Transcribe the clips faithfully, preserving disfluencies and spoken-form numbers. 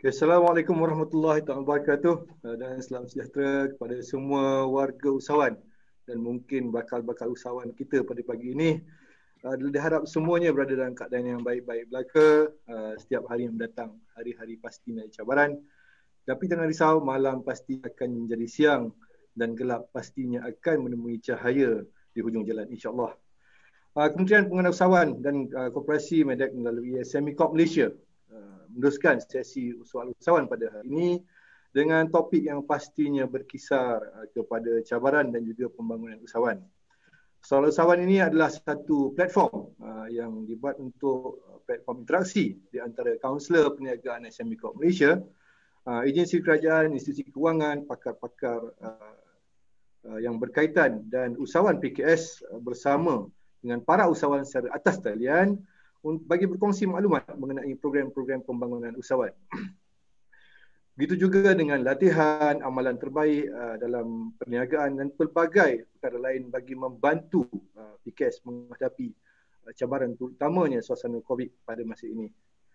Okay, Assalamualaikum warahmatullahi taala wabarakatuh uh, dan selamat sejahtera kepada semua warga usahawan dan mungkin bakal-bakal usahawan kita pada pagi ini. Uh, diharap semuanya berada dalam keadaan yang baik-baik belaka uh, setiap hari yang mendatang. Hari-hari pasti ada cabaran. Tapi jangan risau, malam pasti akan menjadi siang dan gelap pastinya akan menemui cahaya di hujung jalan, insya-Allah. Uh, Kementerian Pengenalan Usahawan dan uh, Koperasi Medak melalui Semicorp Malaysia uh, meneruskan sesi soal usahawan pada hari ini dengan topik yang pastinya berkisar uh, kepada cabaran dan juga pembangunan usahawan. Soal usahawan ini adalah satu platform uh, yang dibuat untuk uh, platform interaksi di antara kaunselor perniagaan Semicorp Malaysia, uh, agensi kerajaan, institusi kewangan, pakar-pakar uh, uh, yang berkaitan dan usahawan P K S uh, bersama dengan para usahawan secara atas talian bagi berkongsi maklumat mengenai program-program pembangunan usahawan. Begitu juga dengan latihan, amalan terbaik uh, dalam perniagaan dan pelbagai perkara lain bagi membantu uh, P K S menghadapi uh, cabaran terutamanya suasana COVID pada masa ini.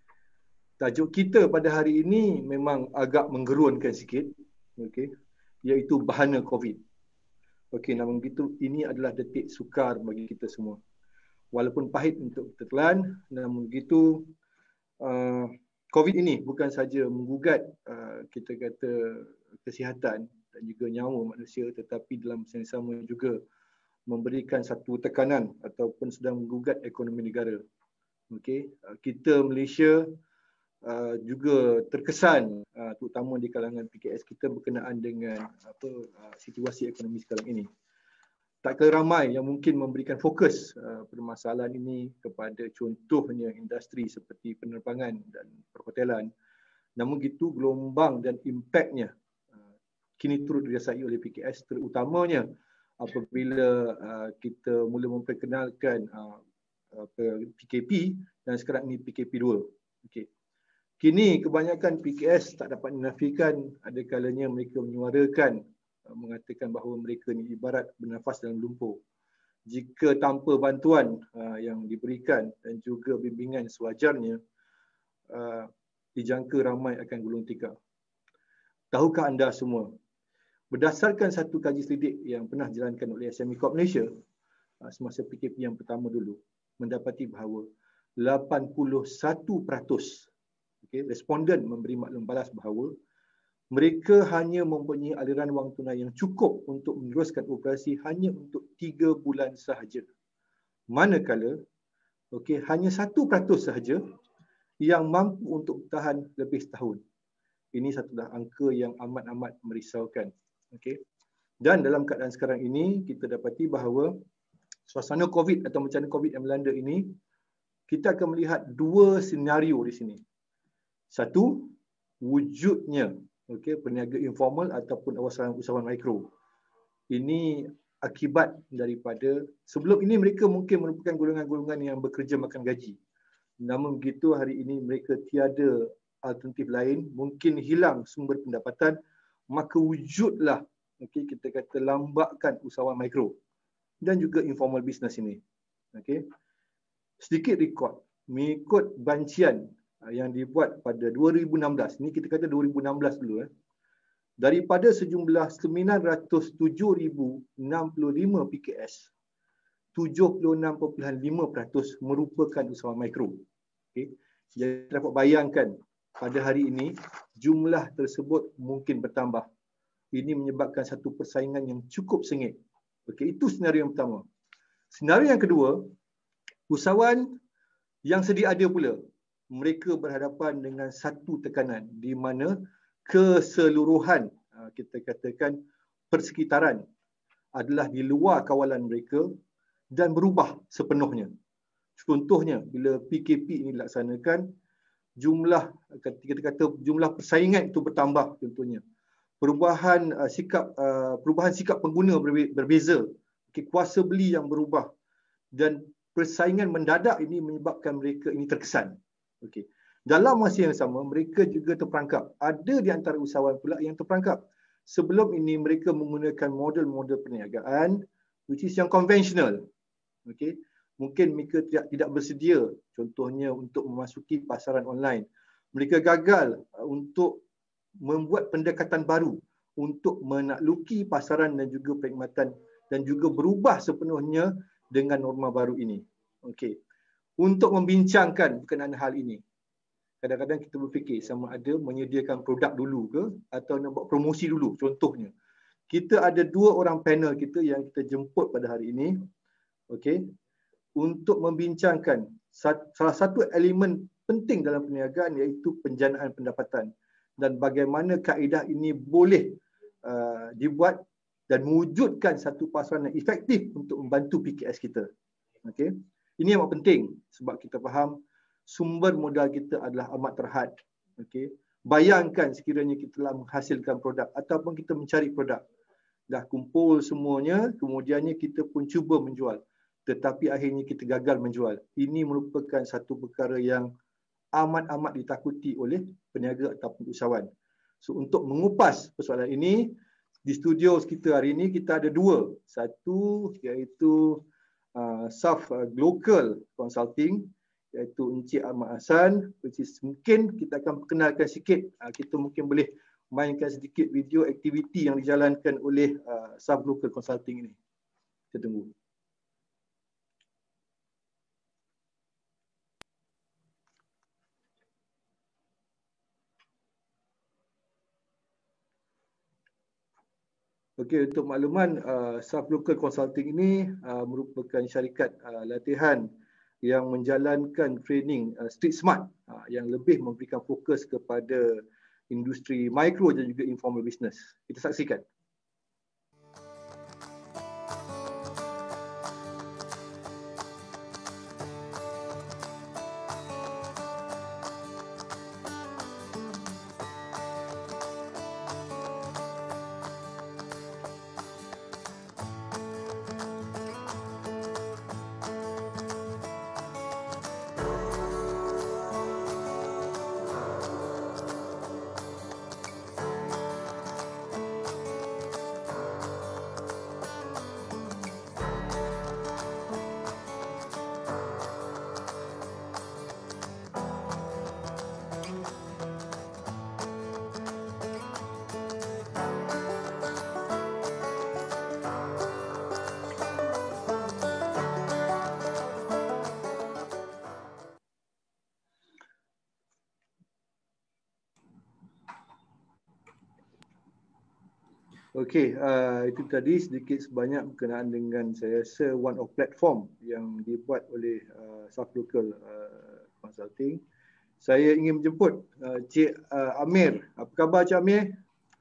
Tajuk kita pada hari ini memang agak menggerunkan sikit, okay, iaitu bahana COVID. Okey, namun begitu ini adalah detik sukar bagi kita semua. Walaupun pahit untuk kita telan, namun begitu uh, COVID ini bukan saja menggugat uh, kita kata kesihatan dan juga nyawa manusia, tetapi dalam masa yang sama juga memberikan satu tekanan ataupun sedang menggugat ekonomi negara. Okey, uh, kita Malaysia uh, juga terkesan uh, terutama di kalangan P K S kita berkenaan dengan apa uh, situasi ekonomi sekarang ini. Tak kira ramai yang mungkin memberikan fokus uh, permasalahan ini kepada contohnya industri seperti penerbangan dan perhotelan. Namun begitu gelombang dan impaknya uh, kini turut dirasai oleh P K S, terutamanya apabila uh, kita mula memperkenalkan uh, P K P dan sekarang ini P K P dua. Okay. Kini kebanyakan P K S tak dapat dinafikan ada kalanya mereka menyuarakan mengatakan bahawa mereka ni ibarat bernafas dalam lumpur. Jika tanpa bantuan uh, yang diberikan dan juga bimbingan sewajarnya, uh, dijangka ramai akan gulung tikar. Tahukah anda semua, berdasarkan satu kaji selidik yang pernah dijalankan oleh Semicorp Malaysia uh, semasa P K P yang pertama dulu, mendapati bahawa lapan puluh satu peratus okay, responden memberi maklum balas bahawa mereka hanya mempunyai aliran wang tunai yang cukup untuk meneruskan operasi hanya untuk tiga bulan sahaja. Manakala, okay, hanya satu peratus sahaja yang mampu untuk bertahan lebih setahun. Ini satu angka yang amat-amat merisaukan. Okay. Dan dalam keadaan sekarang ini, kita dapati bahawa suasana COVID atau bencana COVID yang melanda ini, kita akan melihat dua senario di sini. Satu, wujudnya okey, peniaga informal ataupun usahawan usahawan mikro. Ini akibat daripada sebelum ini mereka mungkin merupakan golongan-golongan yang bekerja makan gaji. Namun begitu hari ini mereka tiada alternatif lain, mungkin hilang sumber pendapatan, maka wujudlah okey, kita kata lambakan usahawan mikro dan juga informal business ini. Okey. Sedikit rekod mengikut bancian yang dibuat pada dua ribu enam belas. Ini kita kata dua ribu enam belas dulu. Eh. Daripada sejumlah sembilan ratus tujuh ribu enam puluh lima P K S, tujuh puluh enam perpuluhan lima peratus merupakan usahawan mikro. Okay. Jadi dapat bayangkan pada hari ini jumlah tersebut mungkin bertambah. Ini menyebabkan satu persaingan yang cukup sengit. Okay. Itu senario yang pertama. Senario yang kedua, usahawan yang sedia ada pula, mereka berhadapan dengan satu tekanan di mana keseluruhan kita katakan persekitaran adalah di luar kawalan mereka dan berubah sepenuhnya. Contohnya bila P K P ini dilaksanakan, jumlah kita kata jumlah persaingan itu bertambah contohnya. Perubahan uh, sikap uh, perubahan sikap pengguna berbeza. Okay, kuasa beli yang berubah dan persaingan mendadak ini menyebabkan mereka ini terkesan. Okey. Dalam masa yang sama, mereka juga terperangkap. Ada di antara usahawan pula yang terperangkap. Sebelum ini mereka menggunakan model-model perniagaan which is yang konvensional. Okey. Mungkin mereka tidak tidak bersedia contohnya untuk memasuki pasaran online. Mereka gagal untuk membuat pendekatan baru untuk menakluki pasaran dan juga perkhidmatan dan juga berubah sepenuhnya dengan norma baru ini. Okey. Untuk membincangkan berkenaan hal ini, kadang-kadang kita berfikir sama ada menyediakan produk dulu ke atau nak buat promosi dulu. Contohnya, kita ada dua orang panel kita yang kita jemput pada hari ini, okey, untuk membincangkan salah satu elemen penting dalam perniagaan iaitu penjanaan pendapatan dan bagaimana kaedah ini boleh uh, dibuat dan mewujudkan satu pasaran yang efektif untuk membantu P K S kita. Okey. Ini yang penting sebab kita faham sumber modal kita adalah amat terhad. Okey. Bayangkan sekiranya kita telah menghasilkan produk ataupun kita mencari produk. Dah kumpul semuanya, kemudiannya kita pun cuba menjual. Tetapi akhirnya kita gagal menjual. Ini merupakan satu perkara yang amat-amat ditakuti oleh peniaga ataupun usahawan. So untuk mengupas persoalan ini, di studio kita hari ini kita ada dua. Satu iaitu uh, S A F uh, Global Consulting, iaitu Encik Ahmad Hassan, which is mungkin kita akan perkenalkan sikit. Uh, kita mungkin boleh mainkan sedikit video aktiviti yang dijalankan oleh uh, S A F Global Consulting ini. Kita tunggu. Okey, untuk makluman, uh, S A F Local Consulting ini uh, merupakan syarikat uh, latihan yang menjalankan training uh, street smart uh, yang lebih memberikan fokus kepada industri mikro dan juga informal business. Kita saksikan. Okey, uh, itu tadi sedikit sebanyak berkenaan dengan saya rasa one of platform yang dibuat oleh uh, S A F Local uh, Consulting. Saya ingin menjemput uh, Cik uh, Amir. Apa khabar Cik Amir?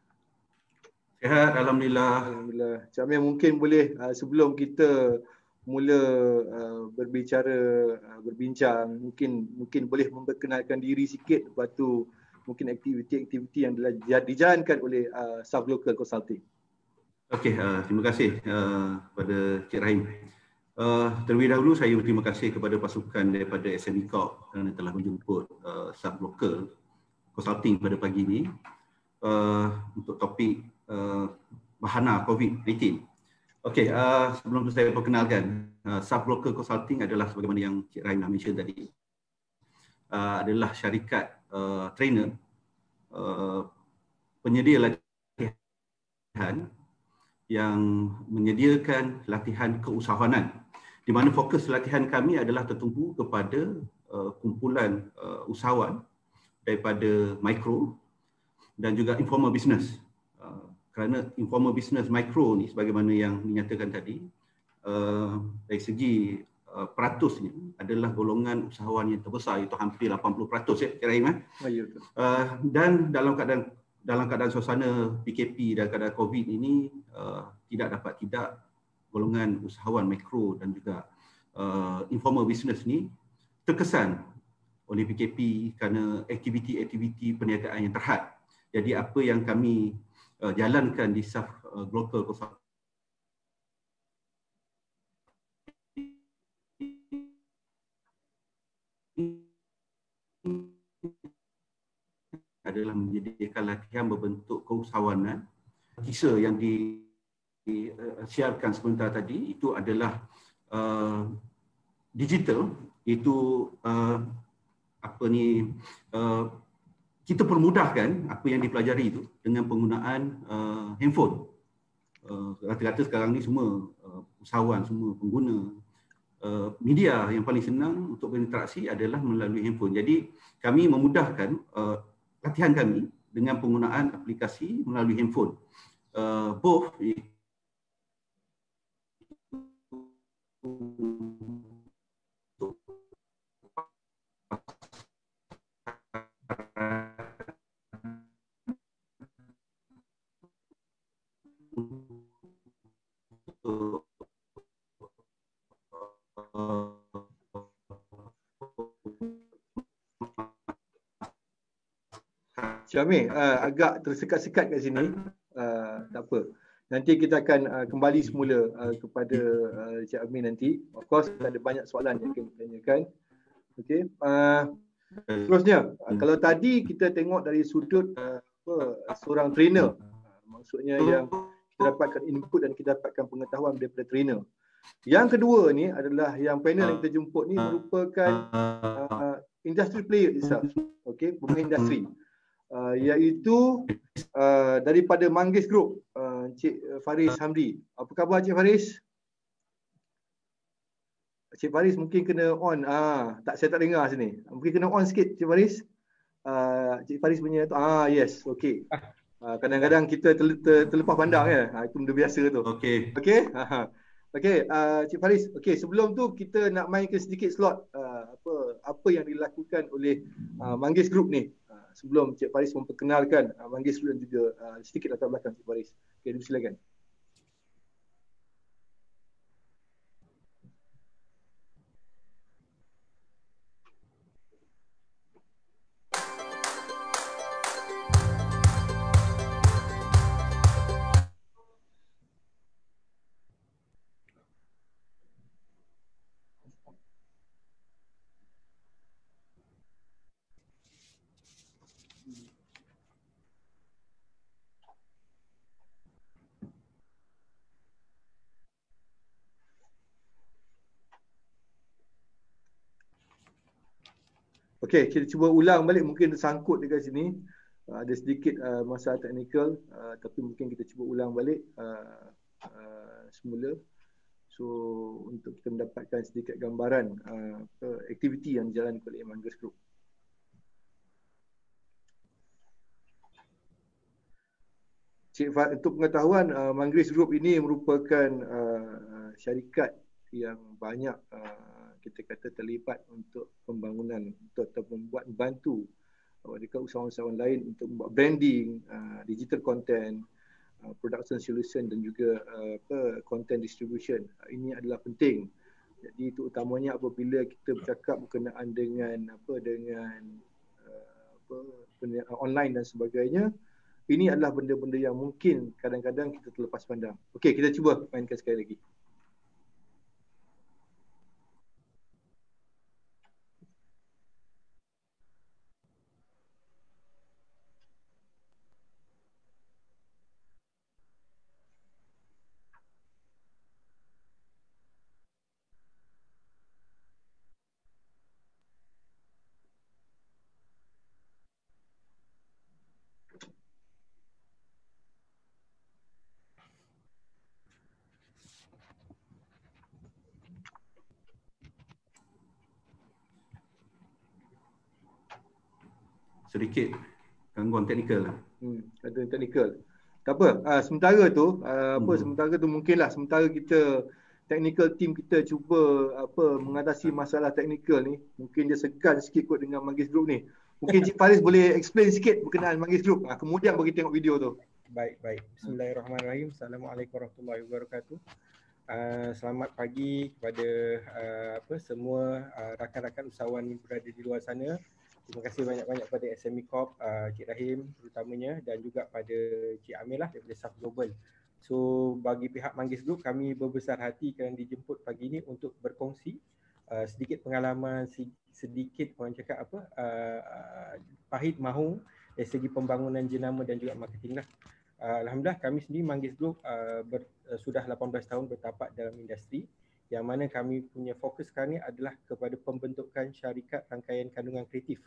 Sihat, Alhamdulillah. Alhamdulillah. Cik Amir mungkin boleh uh, sebelum kita mula uh, berbicara, uh, berbincang, mungkin mungkin boleh memperkenalkan diri sikit, lepas tu mungkin aktiviti-aktiviti yang dijalankan oleh uh, S A F Local Consulting. Okey, uh, terima kasih uh, kepada Cik Rahim. Uh, terlebih dahulu saya berterima kasih kepada pasukan daripada S M E Corp kerana telah menjemput uh, S A F Local Consulting pada pagi ini uh, untuk topik uh, bahana COVID sembilan belas. Okey, uh, sebelum itu saya perkenalkan, uh, S A F Local Consulting adalah sebagaimana yang Cik Rahim dah mention tadi, uh, adalah syarikat uh, trainer, uh, penyedia latihan yang menyediakan latihan keusahawanan, di mana fokus latihan kami adalah tertumpu kepada uh, kumpulan uh, usahawan daripada mikro dan juga informal business. Uh, kerana informal business mikro ni sebagaimana yang dinyatakan tadi, uh, dari segi uh, peratusnya adalah golongan usahawan yang terbesar, iaitu hampir lapan puluh peratus ya, Cik Rahim. Uh, dan dalam keadaan dalam keadaan suasana P K P dan keadaan COVID ini, uh, tidak dapat tidak golongan usahawan mikro dan juga uh, informal business ni terkesan oleh P K P kerana aktiviti-aktiviti perniagaan yang terhad. Jadi apa yang kami uh, jalankan di S A F uh, Global Consulting adalah menyediakan latihan berbentuk keusahawanan. Kisah yang disiarkan sebentar tadi itu adalah uh, digital, itu uh, apa ni uh, kita permudahkan apa yang dipelajari itu dengan penggunaan uh, handphone. Uh, rata-rata sekarang ni semua uh, usahawan, semua pengguna uh, media yang paling senang untuk berinteraksi adalah melalui handphone. Jadi kami memudahkan uh, latihan kami dengan penggunaan aplikasi melalui handphone. Uh, both Cik Amir, uh, agak tersekat-sekat kat sini. Uh, tak apa. Nanti kita akan uh, kembali semula uh, kepada uh, Cik Amir nanti. Of course, ada banyak soalan yang akan ditanyakan. Okey. Uh, terusnya, uh, kalau tadi kita tengok dari sudut uh, apa, seorang trainer. Uh, maksudnya yang kita dapatkan input dan kita dapatkan pengetahuan daripada trainer. Yang kedua ni adalah yang panel yang kita jemput ni merupakan uh, industry player itself. Okey, pemain industri. Uh, iaitu uh, daripada Manggis Group, uh, Cik Faris Hamdi. Apa khabar Cik Faris? Cik Faris mungkin kena on. Ah, tak, saya tak dengar sini. Mungkin kena on sikit Cik Faris. Uh, Cik Faris punya tu. Ah, yes, okey. Uh, kadang-kadang kita ter, ter, terlepas pandang ya. Ha, itu benda biasa tu. Okey. Okey. Okey, uh, Cik Faris. Okey, sebelum tu kita nak mainkan sedikit slot uh, apa apa yang dilakukan oleh uh, Manggis Group ni. Sebelum Cik Faris memperkenalkan uh, Manggis Group dan juga uh, sedikit latar belakang Cik Faris. Okey, silakan. Okey, kita cuba ulang balik, mungkin tersangkut dekat sini. Uh, ada sedikit uh, masalah teknikal, uh, tapi mungkin kita cuba ulang balik uh, uh, semula. So, untuk kita mendapatkan sedikit gambaran uh, aktiviti yang dijalankan oleh Manggis Group. Cik Fad, untuk pengetahuan, uh, Manggis Group ini merupakan uh, syarikat yang banyak uh, kita kata terlibat untuk pembangunan untuk, untuk membuat bantu uh, dekat usahawan-usahawan lain untuk membuat branding, uh, digital content, uh, production solution dan juga uh, apa content distribution. Uh, ini adalah penting. Jadi itu utamanya apabila kita bercakap berkenaan dengan apa dengan uh, apa online dan sebagainya. Ini adalah benda-benda yang mungkin kadang-kadang kita terlepas pandang. Okey, kita cuba mainkan sekali lagi. Sedikit gangguan teknikal. Hmm, ada teknikal. Tak apa, uh, sementara tu uh, apa hmm. sementara tu mungkinlah sementara kita technical team kita cuba apa mengatasi masalah teknikal ni, mungkin dia segan sikit kot dengan Manggis Group ni. Mungkin Cik Faris boleh explain sikit berkenaan Manggis Group. Uh, kemudian bagi tengok video tu. Baik, baik. Bismillahirrahmanirrahim. Assalamualaikum warahmatullahi wabarakatuh. Uh, selamat pagi kepada uh, apa semua uh, rakan-rakan usahawan yang berada di luar sana. Terima kasih banyak-banyak pada S M E Corp, uh, Cik Rahim terutamanya, dan juga pada Cik Amir lah daripada S A F Global. So bagi pihak Manggis Group, kami berbesar hati kerana dijemput pagi ini untuk berkongsi uh, sedikit pengalaman, sedikit orang cakap apa uh, uh, pahit mahu dari segi pembangunan jenama dan juga marketing lah. Uh, Alhamdulillah kami sendiri Manggis Group uh, ber, uh, sudah lapan belas tahun bertapak dalam industri, yang mana kami punya fokus sekarang ni adalah kepada pembentukan syarikat rangkaian kandungan kreatif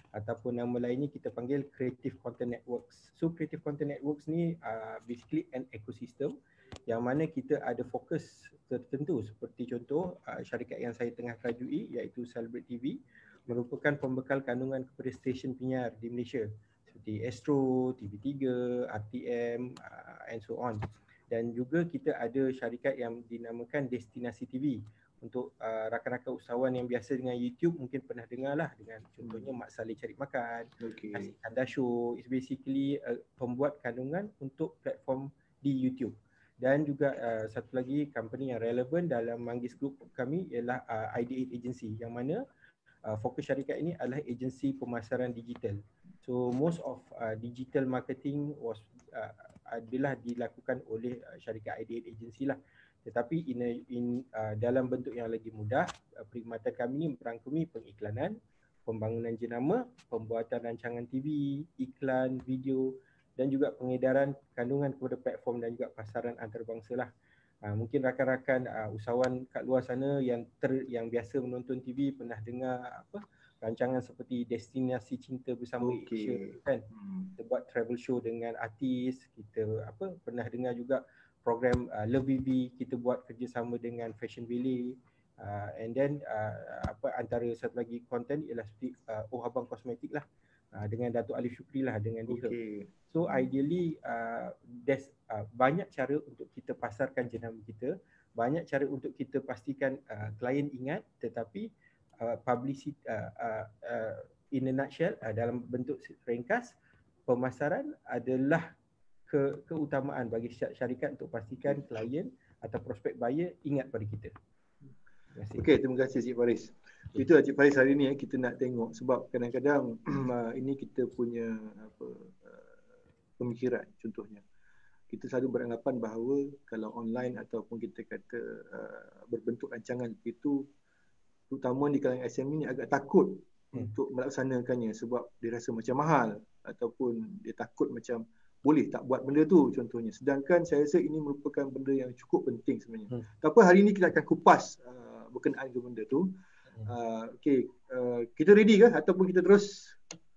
ataupun nama lainnya kita panggil Creative Content Networks. So Creative Content Networks ni uh, basically an ecosystem yang mana kita ada fokus tertentu, seperti contoh uh, syarikat yang saya tengah rajui iaitu Celebrate T V merupakan pembekal kandungan kepada stesen penyiar di Malaysia seperti Astro, T V tiga, R T M uh, and so on. Dan juga kita ada syarikat yang dinamakan Destinasi T V untuk uh, rakan-rakan usahawan yang biasa dengan YouTube mungkin pernah dengar lah, dengan contohnya Mak Saleh Cari Makan, Okay. Nasi Kandar Show. It's basically uh, pembuat kandungan untuk platform di YouTube. Dan juga uh, satu lagi company yang relevan dalam Manggis Group kami ialah uh, I D eight Agency, yang mana uh, fokus syarikat ini adalah agensi pemasaran digital. So most of uh, digital marketing was uh, adalah dilakukan oleh uh, syarikat I D eight Agency lah. Tetapi in, a, in uh, dalam bentuk yang lagi mudah, uh, perkhidmatan kami merangkumi pengiklanan, pembangunan jenama, pembuatan rancangan T V, iklan, video dan juga pengedaran kandungan kepada platform dan juga pasaran antarabangsa lah. Uh, mungkin rakan-rakan uh, usahawan kat luar sana yang ter, yang biasa menonton T V pernah dengar apa rancangan seperti Destinasi Cinta Bersama Okay. Asia kan. Kita buat travel show dengan artis, kita apa pernah dengar juga program uh, Love V V, kita buat kerjasama dengan Fashion Ballet, uh, and then uh, apa antara satu lagi konten ialah seperti uh, Oh Abang Kosmetik lah, uh, dengan Datuk Alif Syukri lah, dengan dia. Okay. So ideally uh, there's uh, banyak cara untuk kita pasarkan jenama kita, banyak cara untuk kita pastikan uh, klien ingat, tetapi uh, publicity uh, uh, uh, in a nutshell, uh, dalam bentuk ringkas, pemasaran adalah ke keutamaan bagi syarikat untuk pastikan klien atau prospek buyer ingat pada kita. Terima kasih. Okey, terima kasih Cik Faris. Itulah Cik Faris, hari ni eh, kita nak tengok sebab kadang-kadang ini kita punya apa uh, pemikiran. Contohnya kita selalu beranggapan bahawa kalau online ataupun kita kata uh, berbentuk rancangan begitu, terutama di kalangan S M E ni agak takut hmm. untuk melaksanakannya sebab dia rasa macam mahal ataupun dia takut macam boleh tak buat benda tu contohnya. Sedangkan saya rasa ini merupakan benda yang cukup penting sebenarnya. Hmm. Tapi hari ini kita akan kupas uh, berkenaan dengan benda tu. Uh, Okey, uh, kita ready ke ataupun kita terus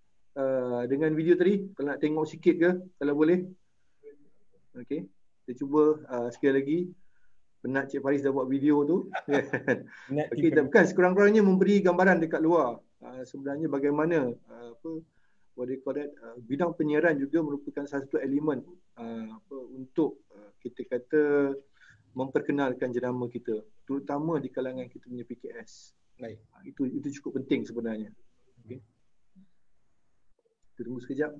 uh, dengan video tadi? Kalau nak tengok sikit ke kalau boleh? Okey, kita cuba uh, sekali lagi. Penat Cik Faris dah buat video tu. Okey, bukan sekurang-kurangnya memberi gambaran dekat luar. Uh, sebenarnya bagaimana uh, apa what do you call that, uh, bidang penyiaran juga merupakan salah satu elemen uh, apa, untuk uh, kita kata memperkenalkan jenama kita, terutama di kalangan kita punya P K S. Baik. Uh, itu itu cukup penting sebenarnya. Okey. Kita tunggu sekejap.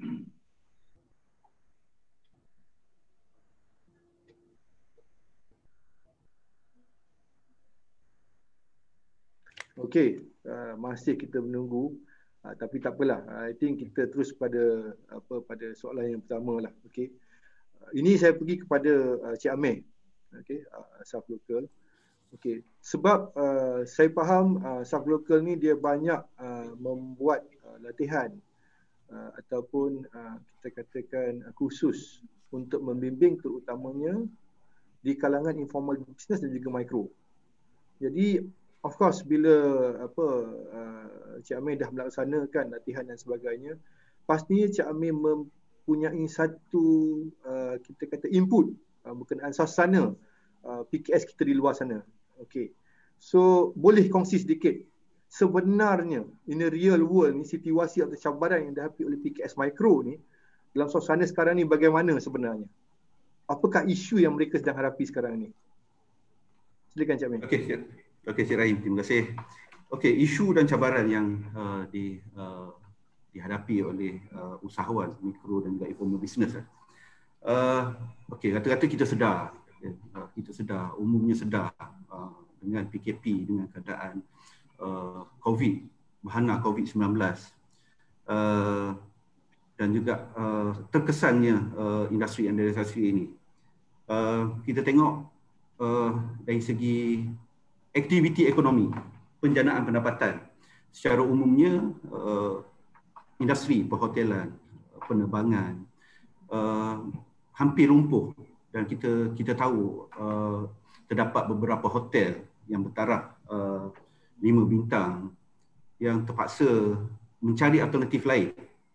Okey, uh, masih kita menunggu. Uh, tapi tak apalah. Uh, I think kita terus pada apa pada soalan yang pertama lah. Okey. Uh, ini saya pergi kepada uh, Cik Amir. Okey, uh, staff lokal. Okey. Sebab uh, saya faham uh, staff lokal ni dia banyak uh, membuat uh, latihan uh, ataupun uh, kita katakan uh, khusus untuk membimbing terutamanya di kalangan informal business dan juga mikro. Jadi of course bila apa uh, Cik Amir dah melaksanakan latihan dan sebagainya, pastinya Cik Amir mempunyai satu uh, kita kata input uh, berkenaan suasana uh, P K S kita di luar sana. Okey. So boleh kongsi sedikit sebenarnya in the real world ni situasi atau cabaran yang dihadapi oleh P K S Mikro ni dalam suasana sekarang ni bagaimana sebenarnya? Apakah isu yang mereka sedang hadapi sekarang ni? Silakan Cik Amir. Okey, Okey Cik Rahim, terima kasih. Okey, isu dan cabaran yang uh, di, uh, dihadapi oleh uh, usahawan mikro dan juga informal business. Uh, Okey, kata-kata kita sedar, uh, kita sedar, umumnya sedar uh, dengan P K P, dengan keadaan uh, COVID, bahana COVID sembilan belas uh, dan juga uh, terkesannya uh, industri industrialisasi ini. Uh, kita tengok uh, dari segi aktiviti ekonomi, penjanaan pendapatan. Secara umumnya, uh, industri perhotelan, penerbangan, uh, hampir lumpuh. Dan kita kita tahu uh, terdapat beberapa hotel yang bertaraf uh, lima bintang yang terpaksa mencari alternatif lain.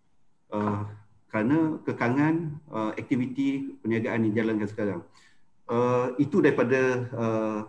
Uh, kerana kekangan uh, aktiviti perniagaan yang dijalankan sekarang. Uh, itu daripada uh,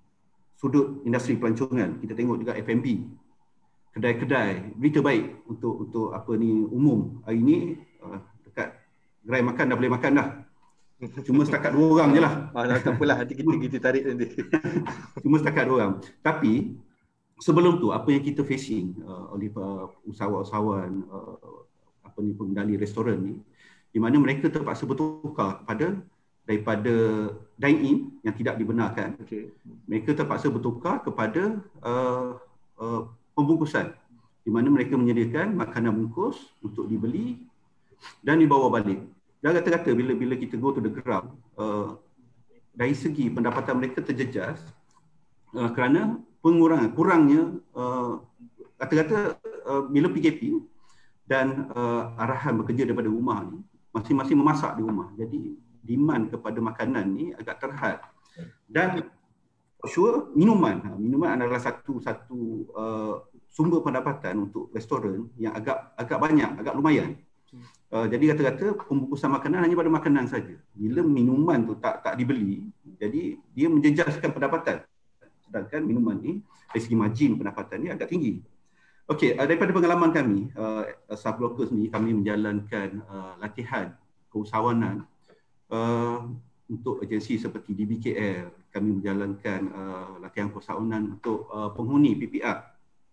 sudut industri pelancongan. Kita tengok juga F and B, kedai-kedai, berita baik untuk untuk apa ni umum. Hari ini uh, dekat gerai makan dah boleh makan dah. Cuma setakat dua orang je lah. Ah, tak apalah, nanti kita, kita tarik nanti. Cuma setakat dua orang. Tapi sebelum tu apa yang kita facing uh, oleh uh, usahawan-usahawan uh, apa ni pengendali restoran ni, di mana mereka terpaksa bertukar kepada daripada dine-in yang tidak dibenarkan. Okay. Mereka terpaksa bertukar kepada uh, uh, pembungkusan, di mana mereka menyediakan makanan bungkus untuk dibeli dan dibawa balik. Dan kata-kata bila bila kita go to the ground, uh, dari segi pendapatan mereka terjejas uh, kerana pengurangan, kurangnya uh, kata-kata uh, bila P K P dan uh, arahan bekerja daripada rumah ni, masing-masing memasak di rumah. Jadi demand kepada makanan ni agak terhad. Dan for sure minuman, minuman adalah satu satu uh, sumber pendapatan untuk restoran yang agak agak banyak, agak lumayan. Uh, jadi kata-kata pembungkusan makanan hanya pada makanan saja. Bila minuman tu tak tak dibeli, jadi dia menjejaskan pendapatan. Sedangkan minuman ni dari segi margin pendapatan ni agak tinggi. Okey, uh, daripada pengalaman kami, uh, Subblocker sendiri kami menjalankan uh, latihan keusahawanan uh, untuk agensi seperti D B K L. Kami menjalankan uh, latihan keusahawanan untuk uh, penghuni P P R.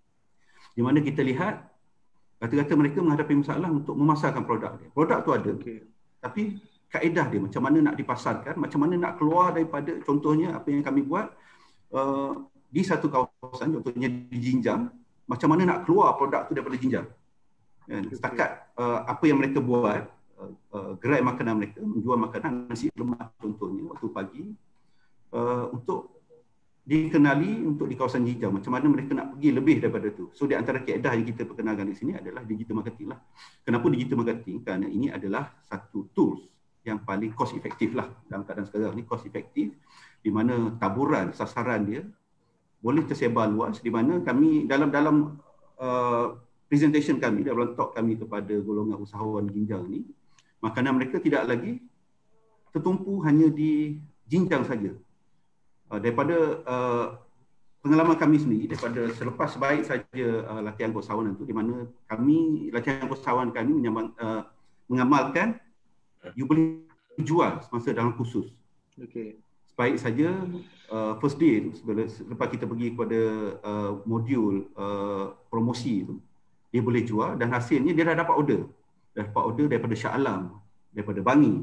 Di mana kita lihat kata-kata mereka menghadapi masalah untuk memasarkan produk dia. Produk tu ada, okay, tapi kaedah dia macam mana nak dipasarkan, macam mana nak keluar daripada, contohnya apa yang kami buat uh, di satu kawasan, contohnya di Jinjang, macam mana nak keluar produk tu daripada Jinjang. Okay. Setakat uh, apa yang mereka buat, uh, uh, gerai makanan mereka, menjual makanan nasi lemak contohnya waktu pagi, uh, untuk dikenali untuk di kawasan Jinjang, macam mana mereka nak pergi lebih daripada tu. So di antara kaedah yang kita perkenalkan di sini adalah digital marketing lah. Kenapa digital marketing? Kerana ini adalah satu tools yang paling cost efektif lah dalam keadaan sekarang ni, cost efektif, di mana taburan sasaran dia boleh tersebar luas, di mana kami dalam dalam uh, presentation kami, dalam talk kami kepada golongan usahawan Jinjang ni, makanan mereka tidak lagi tertumpu hanya di Jinjang saja. Uh, daripada uh, pengalaman kami sendiri, daripada selepas sebaik saja uh, latihan keusahawanan itu, di mana kami, latihan keusahawanan kami menyambang, uh, mengamalkan you boleh jual semasa dalam kursus. Okay. Sebaik saja uh, first day, selepas kita pergi kepada uh, modul uh, promosi itu, dia boleh jual dan hasilnya dia dah dapat order. Dah dapat order daripada Shah Alam, daripada Bangi.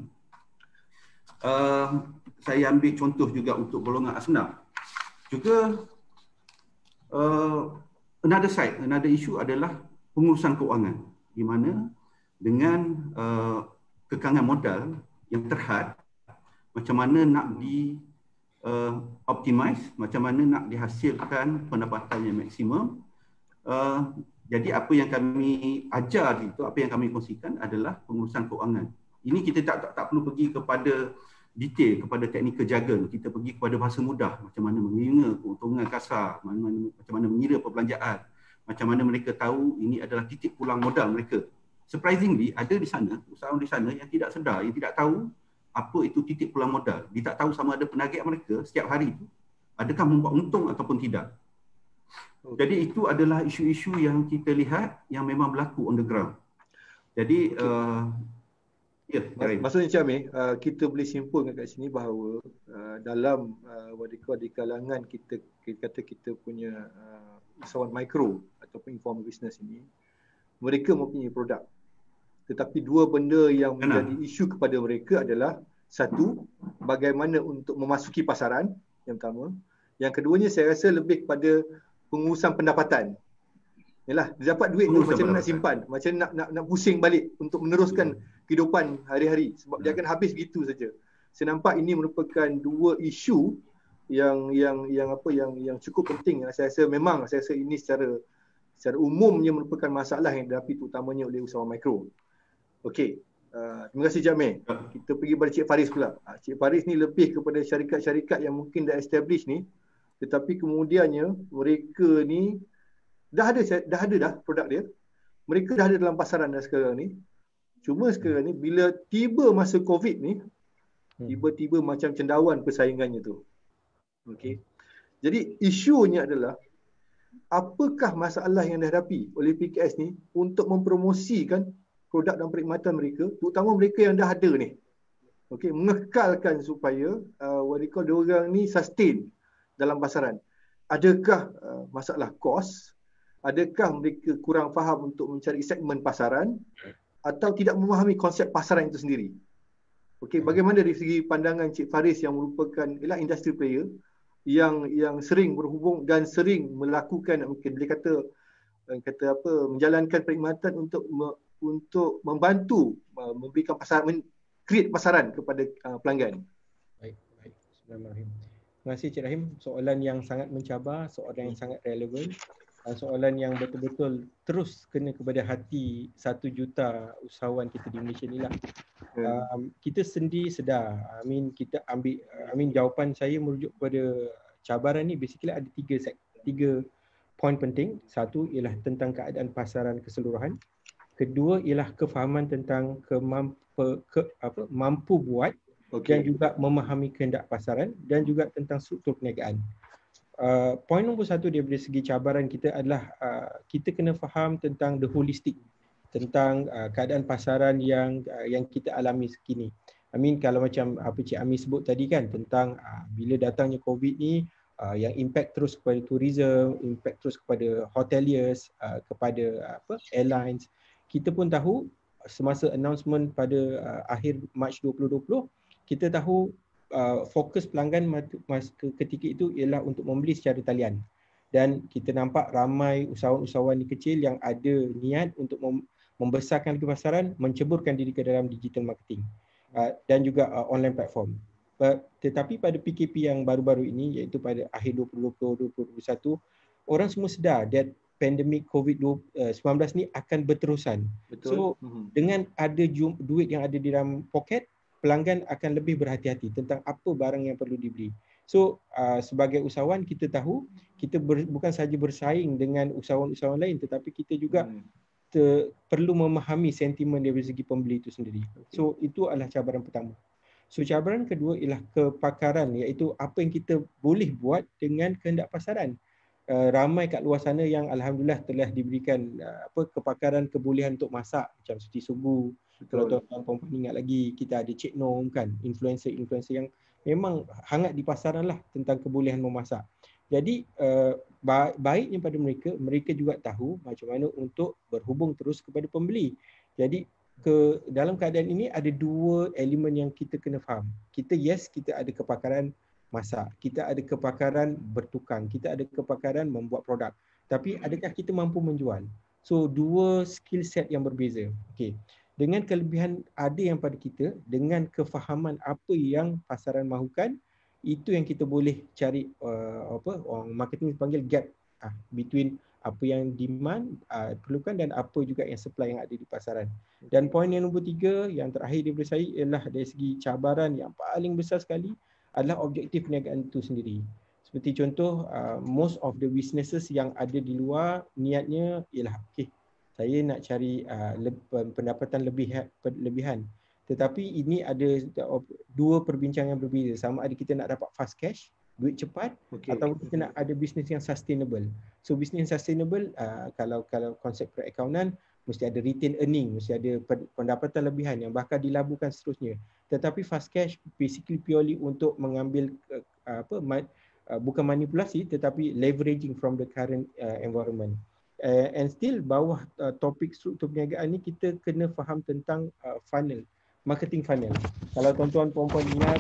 Uh, saya ambil contoh juga untuk golongan asnaf. Juga uh, another side, another issue adalah pengurusan keuangan, di mana dengan uh, kekangan modal yang terhad, macam mana nak di uh, optimize, macam mana nak dihasilkan pendapatan yang maksimum. Uh, jadi apa yang kami ajar itu, apa yang kami kongsikan adalah pengurusan keuangan. Ini kita tak tak, tak perlu pergi kepada detail, kepada teknikal jargon. Kita pergi kepada bahasa mudah, macam mana mengira keuntungan kasar, mana, mana, macam mana mengira perbelanjaan, macam mana mereka tahu ini adalah titik pulang modal mereka. Surprisingly, ada di sana, usahawan di sana yang tidak sedar, yang tidak tahu apa itu titik pulang modal. Dia tak tahu sama ada penagih mereka setiap hari itu adakah membuat untung ataupun tidak. Jadi itu adalah isu-isu yang kita lihat yang memang berlaku on the ground. Jadi uh, ya, maksudnya Cik Amir, uh, kita boleh simpulkan kat sini bahawa uh, dalam uh, wadikau di kalangan kita, kita kata kita punya uh, usahawan mikro ataupun informal business ini, mereka mempunyai produk. Tetapi dua benda yang menjadi isu kepada mereka adalah, satu, bagaimana untuk memasuki pasaran, yang pertama. Yang keduanya saya rasa lebih kepada pengurusan pendapatan. Yalah, dia dapat duit tu macam mana nak simpan, macam nak nak nak pusing balik untuk meneruskan kehidupan hari-hari, sebab dia akan habis gitu saja. Saya nampak ini merupakan dua isu yang yang yang apa yang yang cukup penting. Saya rasa memang saya rasa ini secara secara umumnya merupakan masalah yang dihadapi terutamanya oleh usahawan mikro. Okey. Uh, terima kasih Cik Amir. Kita pergi pada Cik Faris pula. Uh, Cik Faris ni lebih kepada syarikat-syarikat yang mungkin dah establish ni, tetapi kemudiannya mereka ni dah ada dah ada dah produk dia, mereka dah ada dalam pasaran dah sekarang ni. Cuma sekarang ni bila tiba masa COVID ni, tiba-tiba macam cendawan persaingannya tu. Okey. Jadi isunya adalah apakah masalah yang dihadapi oleh P K S ni untuk mempromosikan produk dan perkhidmatan mereka, terutama mereka yang dah ada ni. Okey, mengekalkan supaya uh, what you call diorang ni sustain dalam pasaran. Adakah uh, masalah kos? Adakah mereka kurang faham untuk mencari segmen pasaran atau tidak memahami konsep pasaran itu sendiri? Okey, bagaimana dari segi pandangan Cik Faris yang merupakan ialah industry player yang yang sering berhubung dan sering melakukan mungkin boleh kata kata apa menjalankan perkhidmatan untuk me, untuk membantu uh, memberikan pasaran, create pasaran kepada uh, pelanggan. Baik, baik. Bismillahirrahmanirrahim. Terima kasih Cik Rahim. Soalan yang sangat mencabar, soalan yang sangat relevan, soalan yang betul-betul terus kena kepada hati satu juta usahawan kita di Malaysia ni lah. Um, kita sendiri sedar, I mean kita ambil, I mean jawapan saya merujuk kepada cabaran ni basically ada tiga sek, tiga poin penting. Satu ialah tentang keadaan pasaran keseluruhan. Kedua ialah kefahaman tentang kemampu ke, apa, mampu buat okay. dan juga memahami kehendak pasaran dan juga tentang struktur perniagaan. Uh, poin nombor satu daripada segi cabaran kita adalah uh, kita kena faham tentang the holistic, tentang uh, keadaan pasaran yang uh, yang kita alami sekini. I mean kalau macam apa Cik Ami sebut tadi kan tentang uh, bila datangnya COVID ni uh, yang impact terus kepada tourism, impact terus kepada hoteliers, uh, kepada uh, apa airlines. Kita pun tahu semasa announcement pada uh, akhir Mac dua ribu dua puluh, kita tahu Uh, fokus pelanggan mas ketika itu ialah untuk membeli secara talian, dan kita nampak ramai usahawan-usahawan kecil yang ada niat untuk mem membesarkan lagi pasaran, menceburkan diri ke dalam digital marketing uh, dan juga uh, online platform. But, tetapi pada P K P yang baru-baru ini, iaitu pada akhir dua ribu dua puluh dua ribu dua puluh satu, orang semua sedar that pandemik COVID sembilan belas ni akan berterusan. Betul. So mm-hmm. dengan ada jum, duit yang ada di dalam poket, pelanggan akan lebih berhati-hati tentang apa barang yang perlu dibeli. So uh, sebagai usahawan kita tahu kita ber, bukan sahaja bersaing dengan usahawan-usahawan lain, tetapi kita juga hmm. te, perlu memahami sentimen dari segi pembeli itu sendiri. So itu adalah cabaran pertama. So cabaran kedua ialah kepakaran, iaitu apa yang kita boleh buat dengan kehendak pasaran. Uh, ramai kat luar sana yang alhamdulillah telah diberikan uh, apa kepakaran kebolehan untuk masak, macam Siti Subu. Kalau tuan-tuan perempuan ingat lagi, kita ada Cik Nom kan, influencer-influencer yang memang hangat di pasaran lah tentang kebolehan memasak. Jadi uh, baiknya pada mereka, mereka juga tahu macam mana untuk berhubung terus kepada pembeli. Jadi ke dalam keadaan ini ada dua elemen yang kita kena faham. Kita yes, kita ada kepakaran masak, kita ada kepakaran bertukang, kita ada kepakaran membuat produk. Tapi adakah kita mampu menjual? So dua skill set yang berbeza. Okey. Dengan kelebihan ada yang pada kita, dengan kefahaman apa yang pasaran mahukan, itu yang kita boleh cari uh, apa orang marketing panggil gap uh, between apa yang demand uh, perlukan dan apa juga yang supply yang ada di pasaran. Dan poin yang nombor tiga yang terakhir daripada saya ialah dari segi cabaran yang paling besar sekali adalah objektif perniagaan itu sendiri. Seperti contoh uh, most of the businesses yang ada di luar niatnya ialah okey, saya nak cari uh, le- pendapatan lebih lebihan. Tetapi ini ada dua perbincangan yang berbeza. Sama ada kita nak dapat fast cash, duit cepat, okay, atau kita nak ada bisnes yang sustainable. So bisnes yang sustainable, uh, kalau kalau konsep perakaunan, mesti ada retain earning, mesti ada pendapatan lebihan yang bakal dilaburkan seterusnya. Tetapi fast cash basically purely untuk mengambil uh, apa uh, bukan manipulasi tetapi leveraging from the current uh, environment. Uh, and still bawah uh, topik struktur perniagaan ni kita kena faham tentang uh, funnel, marketing funnel. Kalau tuan-tuan perempuan ingat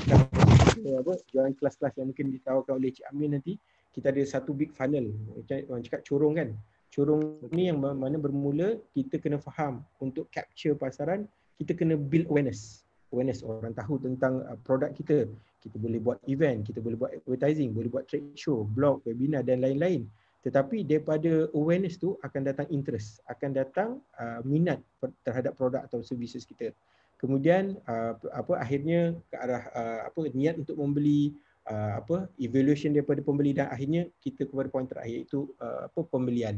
uh, apa dalam kelas-kelas yang mungkin ditawarkan oleh Cik Amin nanti, kita ada satu big funnel. Orang cakap corong kan. Corong ni yang mana bermula kita kena faham untuk capture pasaran, kita kena build awareness. Awareness, orang tahu tentang uh, produk kita. Kita boleh buat event, kita boleh buat advertising, boleh buat trade show, blog, webinar dan lain-lain. Tetapi daripada awareness tu akan datang interest, akan datang uh, minat terhadap produk atau services kita. Kemudian uh, apa akhirnya ke arah uh, apa niat untuk membeli, uh, apa evaluation daripada pembeli, dan akhirnya kita kepada poin terakhir iaitu uh, apa pembelian.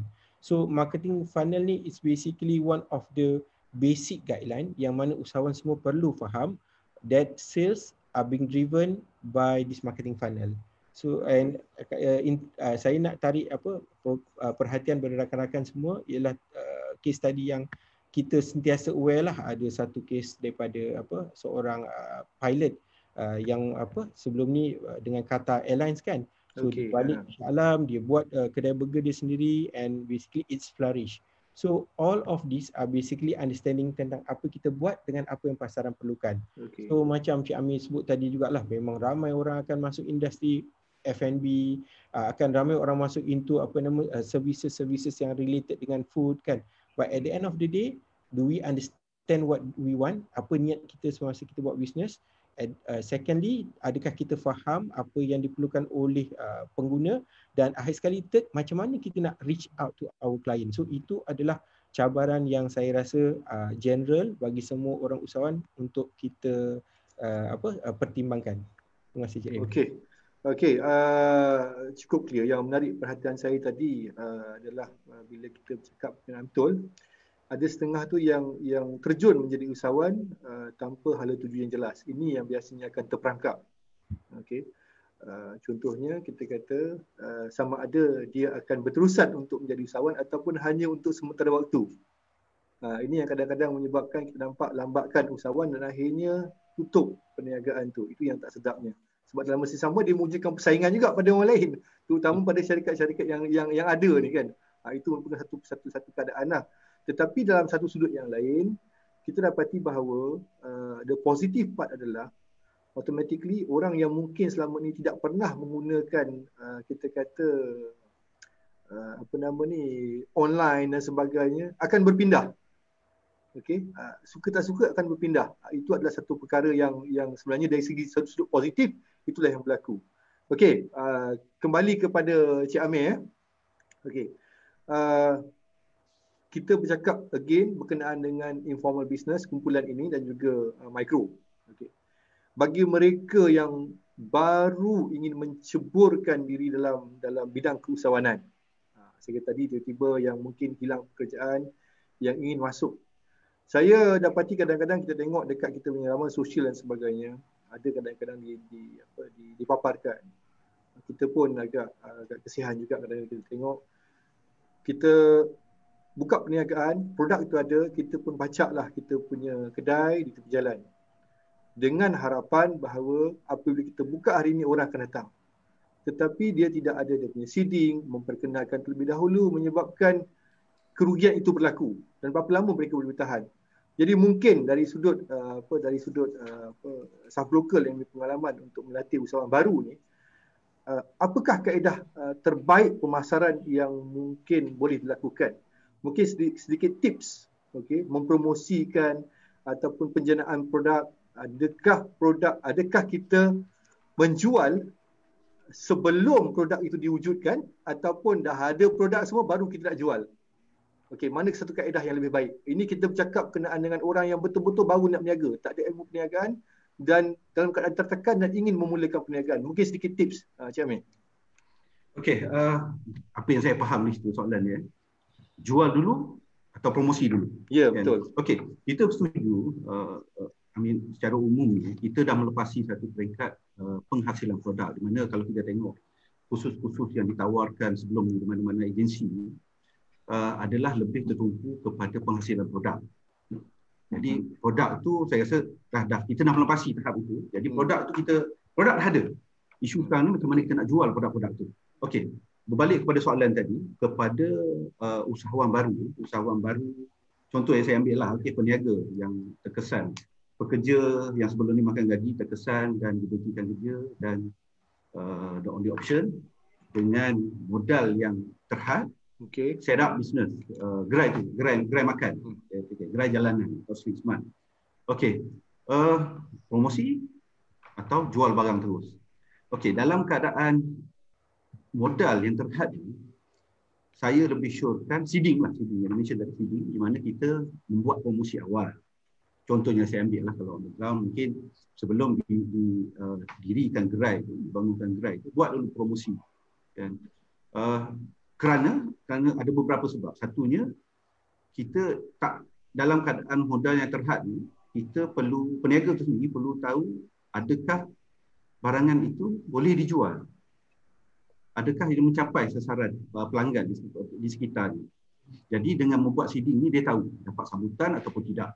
So marketing funnel ni is basically one of the basic guideline yang mana usahawan semua perlu faham that sales are being driven by this marketing funnel. So and uh, in, uh, saya nak tarik apa uh, perhatian pada rakan-rakan semua ialah uh, case study yang kita sentiasa aware lah. Ada satu case daripada apa seorang uh, pilot uh, yang apa sebelum ni uh, dengan Qatar Airlines kan. So okay, dia balik yeah. Alam, dia buat uh, kedai burger dia sendiri and basically it's flourish. So all of these are basically understanding tentang apa kita buat dengan apa yang pasaran perlukan. Okay. So macam Cik Amir sebut tadi jugalah, memang ramai orang akan masuk industri F and B, uh, akan ramai orang masuk into apa nama uh, services-services yang related dengan food kan. But at the end of the day, do we understand what we want? Apa niat kita semasa kita buat bisnes? And uh, secondly, adakah kita faham apa yang diperlukan oleh uh, pengguna? Dan akhir sekali, third, macam mana kita nak reach out to our client? So itu adalah cabaran yang saya rasa uh, general bagi semua orang usahawan untuk kita uh, apa uh, pertimbangkan. Terima kasih Cik Rim. Okey. Okey, uh, cukup clear. Yang menarik perhatian saya tadi uh, adalah uh, bila kita bercakap dengan betul, ada setengah tu yang yang terjun menjadi usahawan uh, tanpa hala tuju yang jelas. Ini yang biasanya akan terperangkap. Okey. Uh, contohnya kita kata uh, sama ada dia akan berterusan untuk menjadi usahawan ataupun hanya untuk sementara waktu. Uh, ini yang kadang-kadang menyebabkan kita nampak lambatkan usahawan dan akhirnya tutup perniagaan tu. Itu yang tak sedapnya. Sebab dalam masa sama dia mewujudkan persaingan juga pada orang lain, terutama pada syarikat-syarikat yang yang yang ada ni kan. Ha, itu merupakan satu satu satu keadaan lah. Tetapi dalam satu sudut yang lain, kita dapati bahawa uh, the positive part adalah automatically orang yang mungkin selama ni tidak pernah menggunakan uh, kita kata uh, apa nama ni online dan sebagainya akan berpindah. Okey, uh, suka tak suka akan berpindah. Uh, itu adalah satu perkara yang yang sebenarnya dari segi satu sudut positif itulah yang berlaku. Okey, uh, kembali kepada Cik Amir. Eh. Okey. Uh, kita bercakap again berkenaan dengan informal business, kumpulan ini dan juga uh, micro. Okey. Bagi mereka yang baru ingin menceburkan diri dalam dalam bidang keusahawanan. Uh, saya kata tadi tiba-tiba yang mungkin hilang pekerjaan, yang ingin masuk. Saya dapati kadang-kadang kita tengok dekat kita punya laman sosial dan sebagainya, ada kadang-kadang di, di apa di, dipaparkan. Kita pun agak agak kesian juga kadang-kadang kita tengok. Kita buka perniagaan, produk itu ada, kita pun bacaklah kita punya kedai di tepi jalan. Dengan harapan bahawa apabila kita buka hari ini orang akan datang. Tetapi dia tidak ada dia punya seeding, memperkenalkan terlebih dahulu menyebabkan kerugian itu berlaku. Dan berapa lama mereka boleh bertahan. Jadi mungkin dari sudut uh, apa dari sudut uh, apa staff lokal yang berpengalaman untuk melatih usahawan baru ni, uh, apakah kaedah uh, terbaik pemasaran yang mungkin boleh dilakukan? Mungkin sedikit, sedikit tips, okey, mempromosikan ataupun penjanaan produk. Adakah produk adakah kita menjual sebelum produk itu diwujudkan ataupun dah ada produk semua baru kita nak jual? Okey, mana satu kaedah yang lebih baik? Ini kita bercakap kenaan dengan orang yang betul-betul baru nak berniaga, tak ada ilmu perniagaan dan dalam keadaan tertekan dan ingin memulakan perniagaan. Mungkin sedikit tips, uh, Cik Amir. Okey, uh, apa yang saya faham ni soalan dia. Jual dulu atau promosi dulu? Ya, yeah, betul. Okey, kita setuju, uh, uh, I mean, secara umum kita dah melepasi satu peringkat uh, penghasilan produk, di mana kalau kita tengok khusus-khusus yang ditawarkan sebelum di mana-mana agensi Uh, adalah lebih tertumpu kepada penghasilan produk. Jadi produk tu saya rasa dah, dah kita dah melepasi tahap itu. Jadi produk tu kita, produk dah ada. Isu sekarang ni macam mana kita nak jual produk-produk tu. Okey, berbalik kepada soalan tadi, kepada uh, usahawan baru, usahawan baru, contoh yang saya ambil lah, okay, peniaga yang terkesan, pekerja yang sebelum ni makan gaji terkesan dan diberikan kerja dan uh, the only option dengan modal yang terhad. Okay. Set up business, uh, gerai tu, gerai, gerai makan, okay, okay. Gerai jalanan atau street smart. Okey, uh, promosi atau jual barang terus. Okey, dalam keadaan modal yang terhad ni, saya lebih syorkan seeding lah, seeding yang mention dari seeding, di mana kita membuat promosi awal. Contohnya saya ambil lah kalau underground, mungkin sebelum di, di, uh, dirikan gerai tu, dibangunkan gerai tu, buat dulu promosi. Dan uh, kerana kerana ada beberapa sebab. Satunya, kita tak dalam keadaan modal yang terhad ni, kita perlu, peniaga itu sendiri perlu tahu adakah barangan itu boleh dijual. Adakah ia mencapai sasaran uh, pelanggan di, di sekitar ni. Jadi dengan membuat seeding ni, dia tahu dapat sambutan ataupun tidak.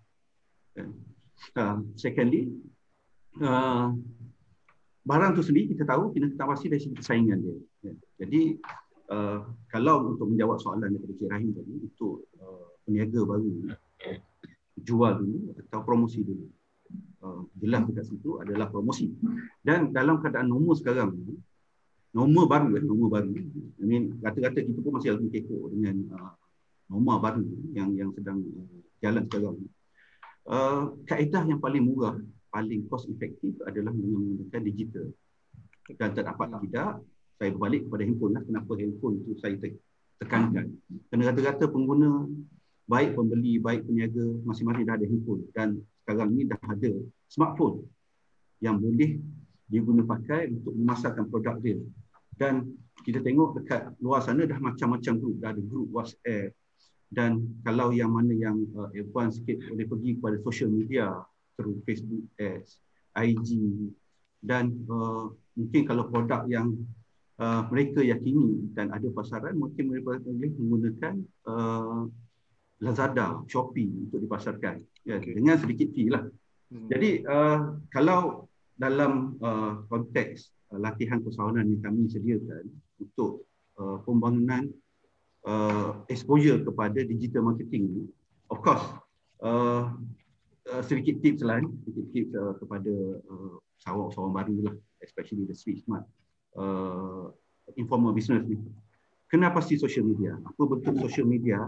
Uh, secondly, uh, barang tu sendiri kita tahu, kita tak pasti dari segi persaingan dia. Jadi uh, kalau untuk menjawab soalan daripada Cik Rahim tadi, untuk uh, peniaga baru jual dulu atau promosi dulu. Uh, jelas dekat situ adalah promosi. Dan dalam keadaan normal sekarang ni, normal baru kan, normal baru. I mean, kata-kata kita pun masih lagi kekok dengan uh, normal baru yang yang sedang uh, jalan sekarang ni. Uh, kaedah yang paling murah, paling cost efektif adalah menggunakan digital. Dan tak dapat tidak, saya berbalik kepada handphone lah. Kenapa handphone itu saya tekankan? Kerana rata-rata pengguna, baik pembeli, baik peniaga, masing-masing dah ada handphone. Dan sekarang ni dah ada smartphone yang boleh diguna pakai untuk memasarkan produk dia. Dan kita tengok dekat luar sana dah macam-macam grup, dah ada grup WhatsApp. Dan kalau yang mana yang uh, advance sikit boleh pergi kepada social media, terus Facebook Ads, I G, dan uh, mungkin kalau produk yang uh, mereka yakini dan ada pasaran, mungkin mereka boleh menggunakan uh, Lazada, Shopee untuk dipasarkan, ya, okay, dengan sedikit fee lah. Hmm. Jadi uh, kalau dalam uh, konteks uh, latihan keusahawanan yang kami sediakan untuk uh, pembangunan uh, exposure kepada digital marketing ni, of course uh, uh, sedikit tips lah, sedikit tips uh, kepada uh, usahawan-usahawan baru lah, especially the street smart uh, informal business ni. Kena pasti social media. Apa bentuk social media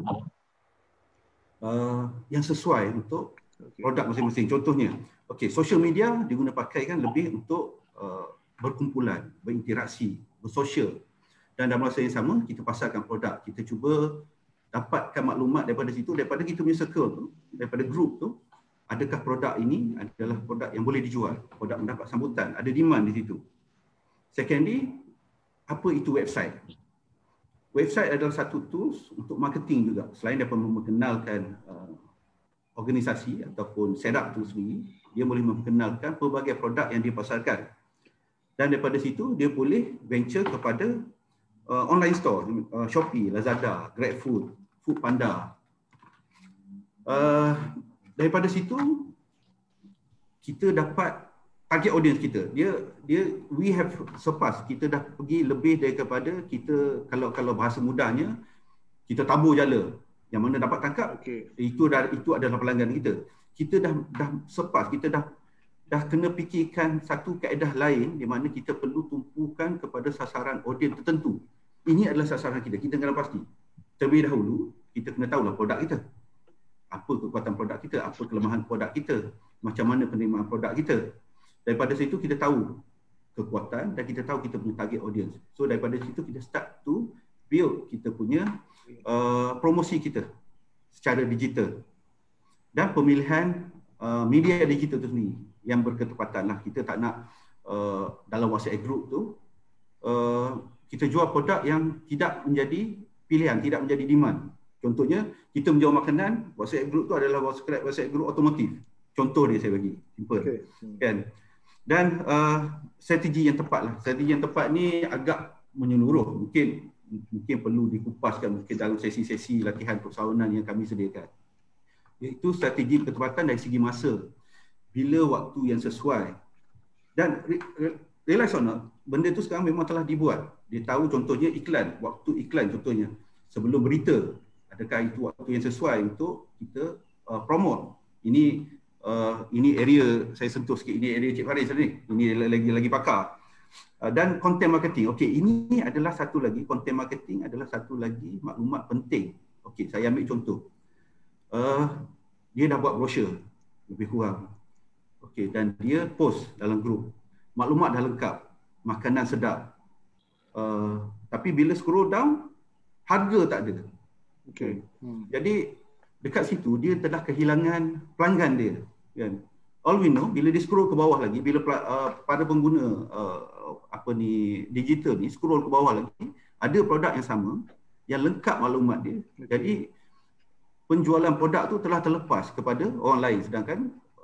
uh, yang sesuai untuk produk masing-masing. Contohnya, okey, social media diguna pakaikan lebih untuk uh, berkumpulan, berinteraksi, bersosial. Dan dalam masa yang sama, kita pasarkan produk. Kita cuba dapatkan maklumat daripada situ, daripada kita punya circle tu, daripada group tu, adakah produk ini adalah produk yang boleh dijual, produk mendapat sambutan, ada demand di situ. Secondly, apa itu website? Website adalah satu tools untuk marketing juga. Selain daripada memperkenalkan uh, organisasi ataupun setup itu sendiri, dia boleh memperkenalkan pelbagai produk yang dia pasarkan. Dan daripada situ, dia boleh venture kepada uh, online store, uh, Shopee, Lazada, GrabFood, Foodpanda. Uh, daripada situ, kita dapat target audience kita. Dia, dia, we have surpassed. Kita dah pergi lebih daripada kita, kalau kalau bahasa mudahnya, kita tabur jala. Yang mana dapat tangkap, okay, itu dah, itu adalah pelanggan kita. Kita dah dah surpass, kita dah dah kena fikirkan satu kaedah lain di mana kita perlu tumpukan kepada sasaran audiens tertentu. Ini adalah sasaran kita. Kita kena pasti. Terlebih dahulu, kita kena tahulah produk kita. Apa kekuatan produk kita, apa kelemahan produk kita, macam mana penerimaan produk kita. Daripada situ kita tahu kekuatan dan kita tahu kita punya target audience. So daripada situ kita start to build kita punya uh, promosi kita secara digital. Dan pemilihan uh, media digital itu sendiri yang berketepatan lah. Kita tak nak uh, dalam WhatsApp group tu uh, kita jual produk yang tidak menjadi pilihan, tidak menjadi demand. Contohnya, kita menjual makanan, WhatsApp group tu adalah WhatsApp, WhatsApp group otomotif. Contoh dia saya bagi, simple. Okay. Kan? Dan uh, strategi yang tepat lah. Strategi yang tepat ni agak menyeluruh. Mungkin mungkin perlu dikupaskan mungkin dalam sesi-sesi latihan keusahawanan yang kami sediakan. Iaitu strategi ketepatan dari segi masa. Bila waktu yang sesuai. Dan realize or not, benda tu sekarang memang telah dibuat. Dia tahu contohnya iklan, waktu iklan contohnya. Sebelum berita, adakah itu waktu yang sesuai untuk kita uh, promote. Ini uh, ini area saya sentuh sikit, ini area Cik Faris ni. Ini lagi lagi pakar. Uh, dan content marketing. Okey, ini adalah satu lagi, content marketing adalah satu lagi maklumat penting. Okey, saya ambil contoh. Uh, dia dah buat brochure lebih kurang. Okey, dan dia post dalam grup. Maklumat dah lengkap, makanan sedap. Uh, tapi bila scroll down, harga tak ada. Okey. Hmm. Jadi dekat situ dia telah kehilangan pelanggan dia, kan. All we know, bila dia scroll ke bawah lagi, bila uh, pada pengguna uh, apa ni digital ni scroll ke bawah lagi, ada produk yang sama yang lengkap maklumat dia. Jadi penjualan produk tu telah terlepas kepada orang lain, sedangkan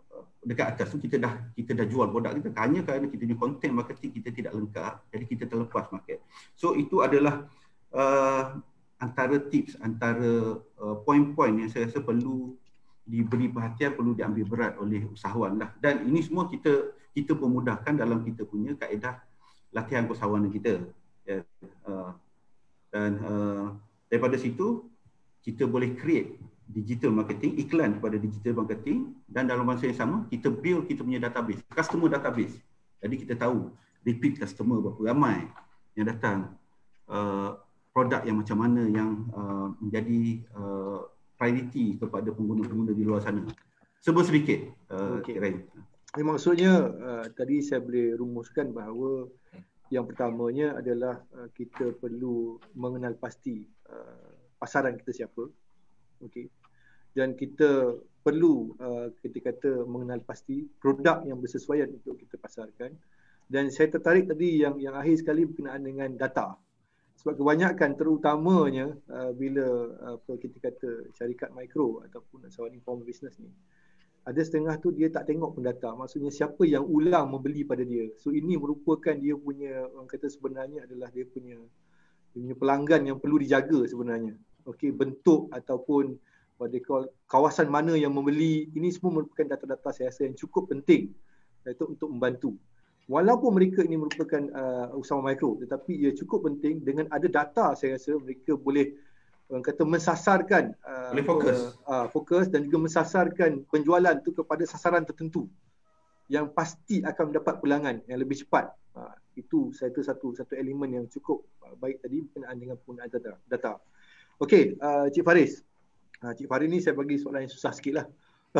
dekat atas tu kita dah kita dah jual produk kita, hanya kerana kita punya content marketing kita tidak lengkap, jadi kita terlepas market. So itu adalah uh, antara tips, antara uh, poin-poin yang saya rasa perlu diberi perhatian, perlu diambil berat oleh usahawan lah. Dan ini semua kita kita pemudahkan dalam kita punya kaedah latihan keusahawanan kita. Ya. Uh, dan uh, daripada situ kita boleh create digital marketing, iklan kepada digital marketing, dan dalam masa yang sama kita build kita punya database, customer database. Jadi kita tahu repeat customer berapa ramai yang datang, uh, produk yang macam mana yang uh, menjadi uh, priority kepada pengguna-pengguna di luar sana. Sebut sedikit. Uh, okay. Ini maksudnya uh, tadi saya boleh rumuskan bahawa yang pertamanya adalah uh, kita perlu mengenal pasti uh, pasaran kita siapa. Okey. Dan kita perlu uh, kita kata mengenal pasti produk yang bersesuaian untuk kita pasarkan. Dan saya tertarik tadi yang yang akhir sekali berkenaan dengan data. Sebab kebanyakan terutamanya uh, bila uh, apa kita kata syarikat mikro ataupun usahawan informal business ni, ada setengah tu dia tak tengok pun data. Maksudnya siapa yang ulang membeli pada dia. So ini merupakan dia punya, orang kata sebenarnya adalah dia punya dia punya pelanggan yang perlu dijaga sebenarnya. Okey, bentuk ataupun what they call kawasan mana yang membeli, ini semua merupakan data-data saya rasa yang cukup penting untuk untuk membantu. Walaupun mereka ini merupakan uh, usahawan mikro, tetapi ia cukup penting dengan ada data. Saya rasa mereka boleh orang kata mensasarkan uh, boleh fokus uh, fokus dan juga mensasarkan penjualan tu kepada sasaran tertentu yang pasti akan mendapat pulangan yang lebih cepat. Uh, itu saya rasa satu satu elemen yang cukup uh, baik tadi berkenaan dengan penggunaan data. data. Okey, uh, Cik Faris. Uh, Cik Faris ni saya bagi soalan yang susah sikit lah.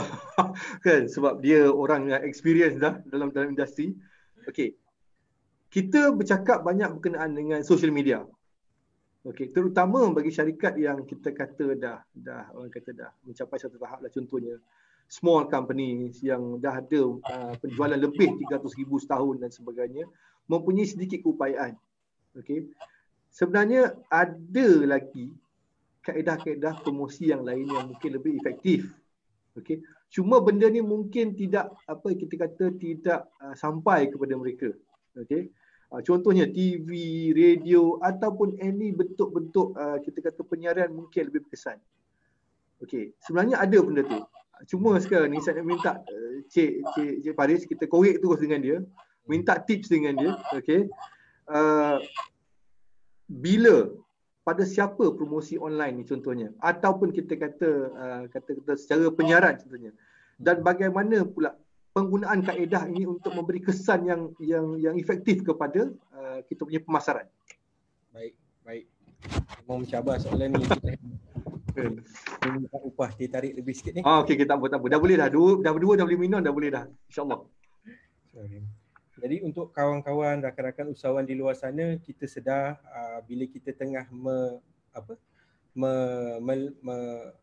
Kan, sebab dia orang yang experience dah dalam dalam industri. Okey. Kita bercakap banyak berkenaan dengan social media. Okey, terutama bagi syarikat yang kita kata dah dah orang kata dah mencapai satu tahap lah, contohnya small companies yang dah ada uh, penjualan lebih tiga ratus ribu setahun dan sebagainya, mempunyai sedikit keupayaan. Okey. Sebenarnya ada lagi kaedah-kaedah promosi yang lain yang mungkin lebih efektif. Okey. Cuma benda ni mungkin tidak apa kita kata tidak uh, sampai kepada mereka. Okey. Uh, contohnya T V, radio ataupun any bentuk-bentuk uh, kita kata penyiaran mungkin lebih berkesan. Okey, sebenarnya ada benda tu. Cuma sekarang ni saya nak minta uh, Cik Cik Cik Faris kita korek terus dengan dia, minta tips dengan dia. Okey. Uh, bila pada siapa promosi online ni contohnya, ataupun kita kata uh, kata kata secara penyiaran contohnya, dan bagaimana pula penggunaan kaedah ini untuk memberi kesan yang yang yang efektif kepada uh, kita punya pemasaran. Baik, baik. Mau mencabar soalan ni kita minta upah dia tarik lebih sikit ni. Ah okey, kita tak apa tak apa. Dah boleh dah. Dua dah berdua dah boleh minum dah boleh dah. Insya-Allah. Sorry. Jadi untuk kawan-kawan rakan-rakan usahawan di luar sana, kita sedar uh, bila kita tengah me, apa me, me, me,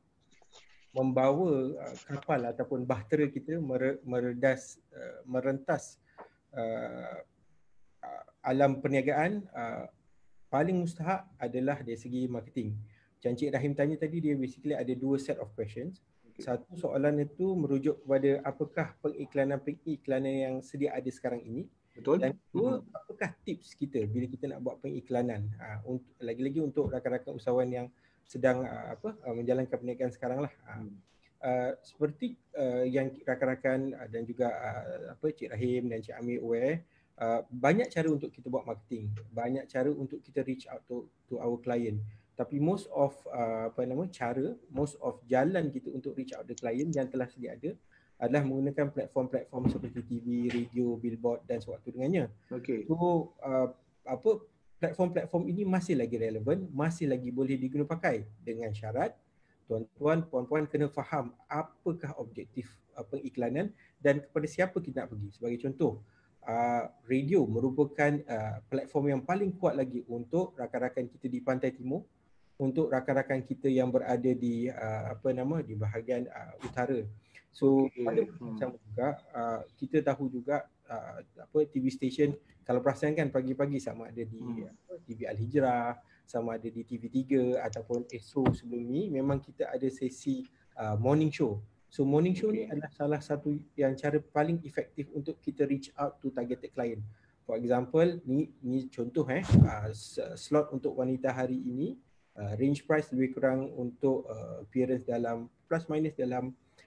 membawa uh, kapal ataupun bahtera kita mere, meredas uh, merentas uh, uh, alam perniagaan, uh, paling mustahak adalah dari segi marketing. Macam Cik Rahim tanya tadi, dia basically ada dua set of questions. Satu soalan itu merujuk kepada apakah pengiklanan-pengiklanan yang sedia ada sekarang ini. Betul. Dan kedua, hmm. apakah tips kita bila kita nak buat pengiklanan? Ha, untuk, lagi-lagi untuk rakan-rakan usahawan yang sedang uh, apa uh, menjalankan perniagaan sekarang lah. Ha. Uh, seperti uh, yang rakan-rakan uh, dan juga uh, apa Cik Rahim dan Cik Amir aware, uh, banyak cara untuk kita buat marketing, banyak cara untuk kita reach out to, to our client. Tapi most of uh, apa nama cara, most of jalan kita untuk reach out the client yang telah sedia ada adalah menggunakan platform-platform seperti T V, radio, billboard dan sewaktu dengannya. Okey. So uh, apa platform-platform ini masih lagi relevan, masih lagi boleh diguna pakai dengan syarat tuan-tuan, puan-puan kena faham apakah objektif uh, pengiklanan dan kepada siapa kita nak pergi. Sebagai contoh, uh, radio merupakan uh, platform yang paling kuat lagi untuk rakan-rakan kita di Pantai Timur, untuk rakan-rakan kita yang berada di uh, apa nama di bahagian uh, utara. So okay. pada hmm. sama juga uh, kita tahu juga uh, apa T V station kalau perasan kan pagi-pagi sama ada di hmm. apa, T V Al Hijrah sama ada di T V tiga ataupun Astro sebelum ni, memang kita ada sesi uh, morning show. So morning show ni adalah salah satu yang cara paling efektif untuk kita reach out to targeted client. For example, ni ni contoh eh uh, slot untuk wanita hari ini, uh, range price lebih kurang untuk uh, appearance dalam plus minus dalam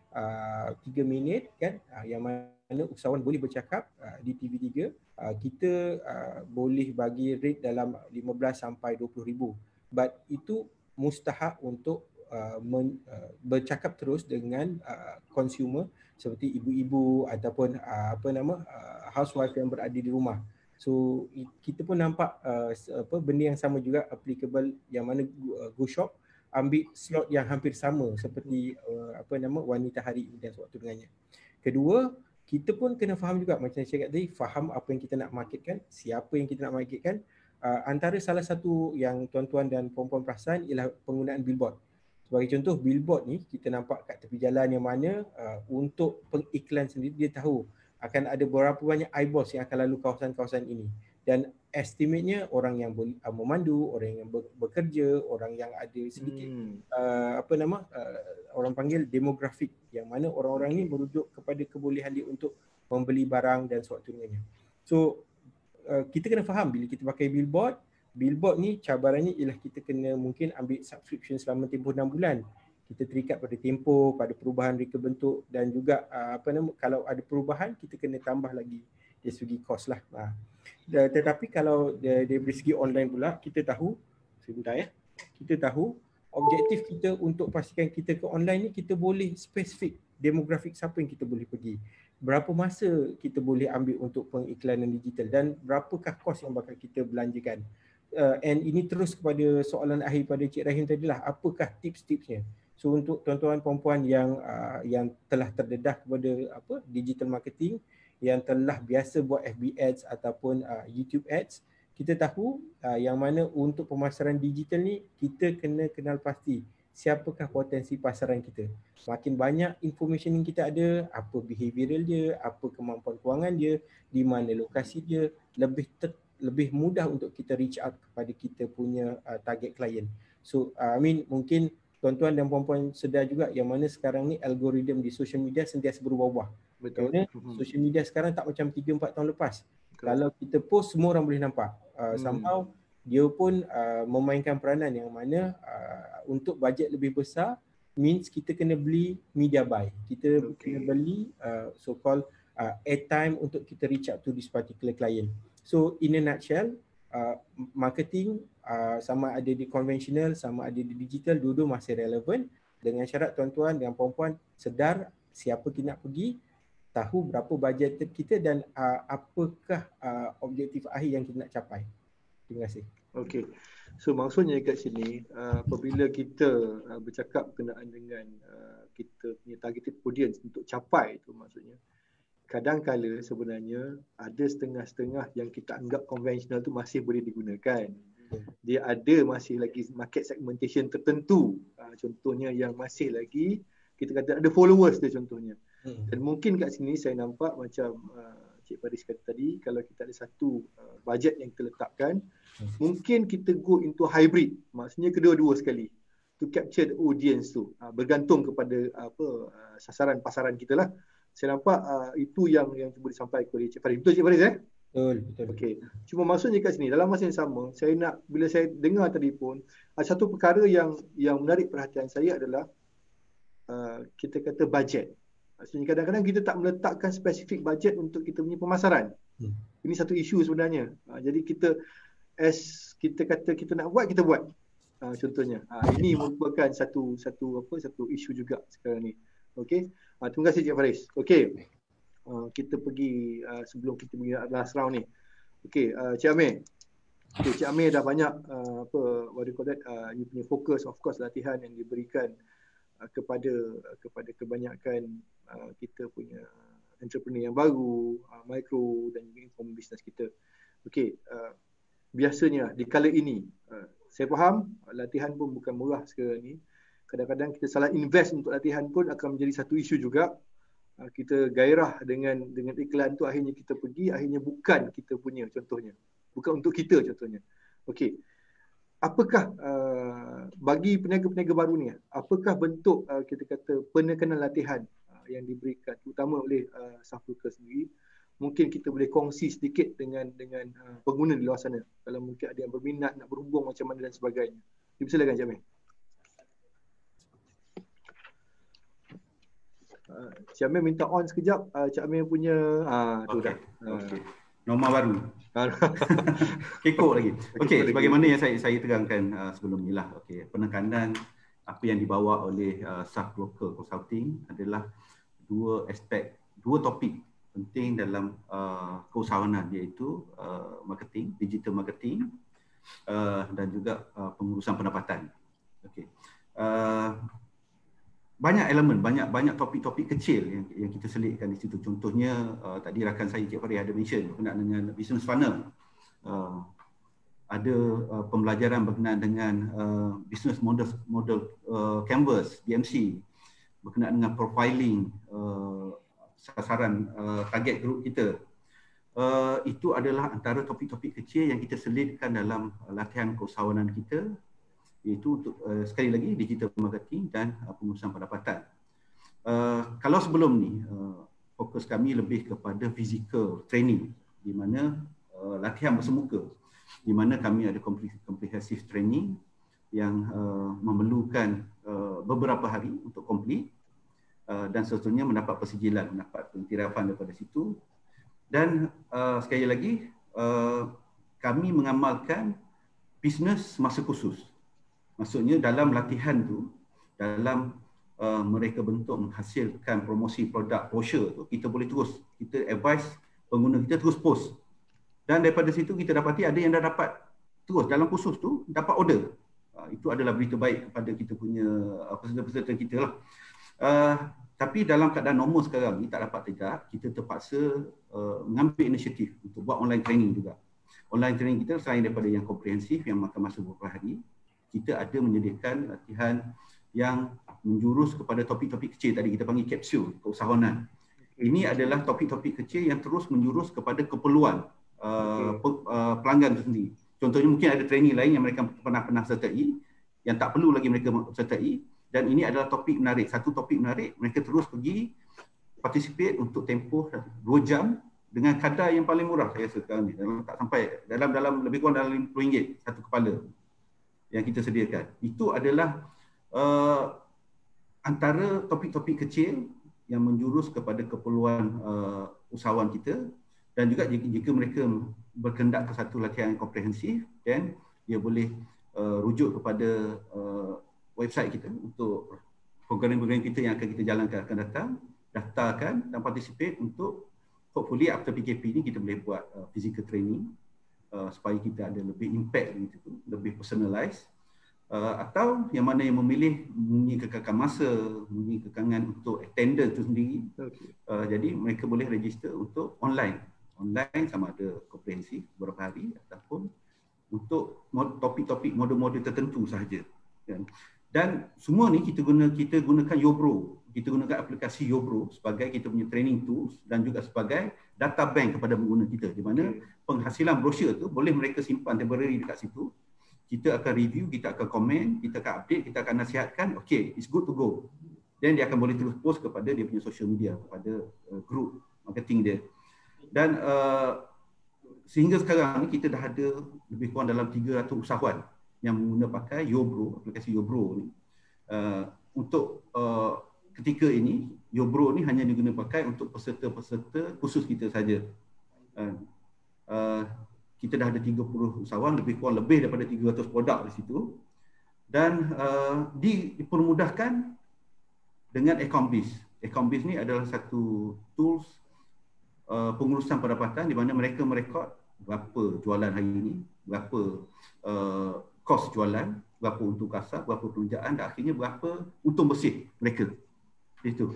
uh, tiga minit kan, uh, yang mana usahawan boleh bercakap uh, di T V tiga. Uh, kita uh, boleh bagi rate dalam lima belas sampai dua puluh ribu. But itu mustahak untuk uh, men, uh, bercakap terus dengan uh, consumer seperti ibu-ibu ataupun uh, apa nama uh, housewife yang berada di rumah. So kita pun nampak uh, apa benda yang sama juga applicable, yang mana uh, Go Shop ambil slot yang hampir sama seperti uh, apa nama wanita hari ini dan sewaktu dengannya. Kedua, kita pun kena faham juga macam saya cakap tadi, faham apa yang kita nak marketkan, siapa yang kita nak marketkan. Uh, antara salah satu yang tuan-tuan dan puan-puan perasan ialah penggunaan billboard. Sebagai contoh, billboard ni kita nampak kat tepi jalan yang mana uh, untuk pengiklan sendiri dia tahu akan ada berapa banyak eyeballs yang akan lalu kawasan-kawasan ini. Dan estimate-nya orang yang ber, uh, memandu, orang yang ber, bekerja, orang yang ada sedikit hmm. uh, apa nama uh, orang panggil demografik, yang mana orang-orang okay. ni merujuk kepada kebolehan dia untuk membeli barang dan sewaktu dengannya. So uh, kita kena faham bila kita pakai billboard, billboard ni cabarannya ialah kita kena mungkin ambil subscription selama tempoh enam bulan. Kita terikat pada tempoh, pada perubahan reka bentuk, dan juga uh, apa nama kalau ada perubahan kita kena tambah lagi dari segi kos lah. Uh. Tetapi kalau dari, dari segi online pula, kita tahu, sebentar ya, kita tahu objektif kita untuk pastikan kita ke online ni, kita boleh spesifik demografik siapa yang kita boleh pergi, berapa masa kita boleh ambil untuk pengiklanan digital, dan berapakah kos yang bakal kita belanjakan. Uh, and ini terus kepada soalan akhir pada Cik Rahim tadilah, apakah tips-tipsnya. So untuk tuan-tuan puan-puan yang uh, yang telah terdedah kepada apa digital marketing, yang telah biasa buat F B ads ataupun uh, YouTube ads, kita tahu uh, yang mana untuk pemasaran digital ni kita kena kenal pasti siapakah potensi pasaran kita. Makin banyak information yang kita ada, apa behavioral dia, apa kemampuan kewangan dia, di mana lokasi dia, lebih ter, lebih mudah untuk kita reach out kepada kita punya uh, target client. So uh, I mean mungkin tuan-tuan dan puan-puan sedar juga yang mana sekarang ni algoritma di social media sentiasa berubah-ubah. Betul. Kerana social media sekarang tak macam tiga empat tahun lepas. Betul. Kalau kita post, semua orang boleh nampak. Uh, hmm. Somehow dia pun uh, memainkan peranan yang mana uh, untuk bajet lebih besar means kita kena beli media buy. Kita okay. kena beli uh, so called uh, airtime untuk kita reach out to this particular client. So in a nutshell, uh, marketing Uh, sama ada di konvensional, sama ada di digital, dua-dua masih relevan, dengan syarat tuan-tuan dan puan-puan sedar siapa kita nak pergi, tahu berapa bajet kita, dan uh, apakah uh, objektif akhir yang kita nak capai. Terima kasih. Okey. So maksudnya kat sini uh, apabila kita uh, bercakap berkenaan dengan uh, kita punya targeted audience untuk capai itu, maksudnya kadang-kala sebenarnya ada setengah-setengah yang kita anggap konvensional tu masih boleh digunakan. Dia ada masih lagi market segmentation tertentu, uh, contohnya yang masih lagi kita kata ada followers dia contohnya. Hmm. Dan mungkin kat sini saya nampak macam uh, Cik Faris kata tadi, kalau kita ada satu uh, bajet yang kita letakkan, hmm. mungkin kita go into hybrid, maksudnya kedua-dua sekali to capture the audience tu, uh, bergantung kepada uh, apa uh, sasaran pasaran kita lah. Saya nampak uh, itu yang yang cuba disampaikan oleh Cik Faris. Betul Cik Faris eh? Betul, betul. Okey. Cuma maksudnya kat sini dalam masa yang sama, saya nak, bila saya dengar tadi pun, ada satu perkara yang yang menarik perhatian saya adalah uh, kita kata bajet. Maksudnya kadang-kadang kita tak meletakkan spesifik bajet untuk kita punya pemasaran. Hmm. Ini satu isu sebenarnya. Uh, jadi kita as kita kata kita nak buat, kita buat. Uh, contohnya. Uh, ini merupakan satu satu apa satu isu juga sekarang ni. Okey. Uh, terima kasih Cik Faris. Okey. Uh, kita pergi uh, sebelum kita pergi last round ni. Okey, uh, Cik Amir. Okay, Cik Amir dah banyak uh, apa what do you call that? Uh, you punya fokus of course latihan yang diberikan uh, kepada uh, kepada kebanyakan uh, kita punya entrepreneur yang baru, uh, micro dan juga informal business kita. Okey, uh, biasanya di kala ini uh, saya faham uh, latihan pun bukan murah sekarang ni. Kadang-kadang kita salah invest untuk latihan pun akan menjadi satu isu juga. Kita gairah dengan dengan iklan tu, akhirnya kita pergi, akhirnya bukan kita punya contohnya. Bukan untuk kita contohnya. Okey. apakah uh, bagi peniaga-peniaga baru ni, apakah bentuk uh, kita kata penekanan latihan uh, yang diberikan terutama oleh uh, staff local sendiri? Mungkin kita boleh kongsi sedikit dengan dengan uh, pengguna di luar sana. Kalau mungkin ada yang berminat nak berhubung macam mana dan sebagainya. Dipersilakan Cik Amir. Uh, Cik Amir minta on sekejap. Uh, Cik Amir punya ah uh, tu okay. dah. Uh. Okay. Norma baru. Kekok lagi. Okey, sebagaimana yang saya saya terangkan uh, sebelum ni lah. Okey, penekanan apa yang dibawa oleh uh, staff local consulting adalah dua aspek, dua topik penting dalam uh, keusahawanan, iaitu uh, marketing, digital marketing uh, dan juga uh, pengurusan pendapatan. Okey. Uh, banyak elemen, banyak banyak topik-topik kecil yang, yang kita selitkan di situ. Contohnya uh, tadi rakan saya Cik Farid ada mention berkenaan dengan business funnel. Uh, ada uh, pembelajaran berkenaan dengan uh, business model model uh, canvas B M C, berkenaan dengan profiling uh, sasaran uh, target group kita. Uh, itu adalah antara topik-topik kecil yang kita selitkan dalam uh, latihan keusahawanan kita, iaitu untuk uh, sekali lagi digital marketing dan uh, pengurusan pendapatan. Uh, kalau sebelum ni uh, fokus kami lebih kepada physical training, di mana uh, latihan bersemuka, di mana kami ada comprehensive training yang uh, memerlukan uh, beberapa hari untuk complete uh, dan seterusnya mendapat persijilan, mendapat pengiktirafan daripada situ. Dan uh, sekali lagi uh, kami mengamalkan bisnes masa khusus. Maksudnya dalam latihan tu, dalam uh, mereka bentuk menghasilkan promosi produk brochure tu, kita boleh terus, kita advise pengguna kita terus post. Dan daripada situ kita dapati ada yang dah dapat terus dalam kursus tu dapat order. Uh, itu adalah berita baik kepada kita punya uh, peserta-peserta kita lah. Uh, tapi dalam keadaan normal sekarang ni tak dapat tidak, kita terpaksa uh, mengambil inisiatif untuk buat online training juga. Online training kita selain daripada yang komprehensif yang makan masa beberapa hari, kita ada menyediakan latihan yang menjurus kepada topik-topik kecil, tadi kita panggil kapsul keusahawanan. Ini adalah topik-topik kecil yang terus menjurus kepada keperluan uh, okay. uh, pelanggan itu sendiri. Contohnya mungkin ada training lain yang mereka pernah-pernah sertai, yang tak perlu lagi mereka sertai, dan ini adalah topik menarik. Satu topik menarik, mereka terus pergi participate untuk tempoh dua jam dengan kadar yang paling murah saya rasa sekarang ni. Dalam, tak sampai, dalam dalam lebih kurang dalam lima puluh ringgit satu kepala yang kita sediakan. Itu adalah uh, antara topik-topik kecil yang menjurus kepada keperluan uh, usahawan kita, dan juga jika, jika mereka berkendak ke satu latihan yang komprehensif, dan dia boleh uh, rujuk kepada uh, website kita untuk program-program kita yang akan kita jalankan akan datang, daftarkan dan participate untuk hopefully after P K P ni kita boleh buat uh, physical training Uh, supaya kita ada lebih impact gitu, lebih personalized, uh, atau yang mana yang memilih mempunyai kekangan masa, mempunyai kekangan untuk attendance itu sendiri, okay. uh, jadi mereka boleh register untuk online online sama ada komprehensif beberapa hari ataupun untuk topik-topik modul-modul tertentu sahaja, kan? Dan semua ni kita guna kita gunakan Yobro, kita gunakan aplikasi Yobro sebagai kita punya training tools dan juga sebagai data bank kepada pengguna kita, di mana okay. penghasilan brosur tu boleh mereka simpan temporary dekat situ. Kita akan review, kita akan komen, kita akan update, kita akan nasihatkan, okay, it's good to go. Dan dia akan boleh terus post kepada dia punya social media, kepada uh, group marketing dia. Dan uh, sehingga sekarang ni kita dah ada lebih kurang dalam tiga ratus usahawan yang menggunakan pakai Yobro, aplikasi Yobro ni. Uh, untuk uh, ketika ini, Yobro ni hanya digunakan pakai untuk peserta-peserta khusus kita saja. Uh, uh, kita dah ada tiga puluh usahawan, lebih kurang lebih daripada tiga ratus produk di situ. Dan uh, di, dipermudahkan dengan Accountbiz. Accountbiz ni adalah satu tools uh, pengurusan pendapatan di mana mereka merekod berapa jualan hari ini, berapa uh, kos jualan, berapa untung kasar, berapa penunjaan, dan akhirnya berapa untung bersih mereka. Itu.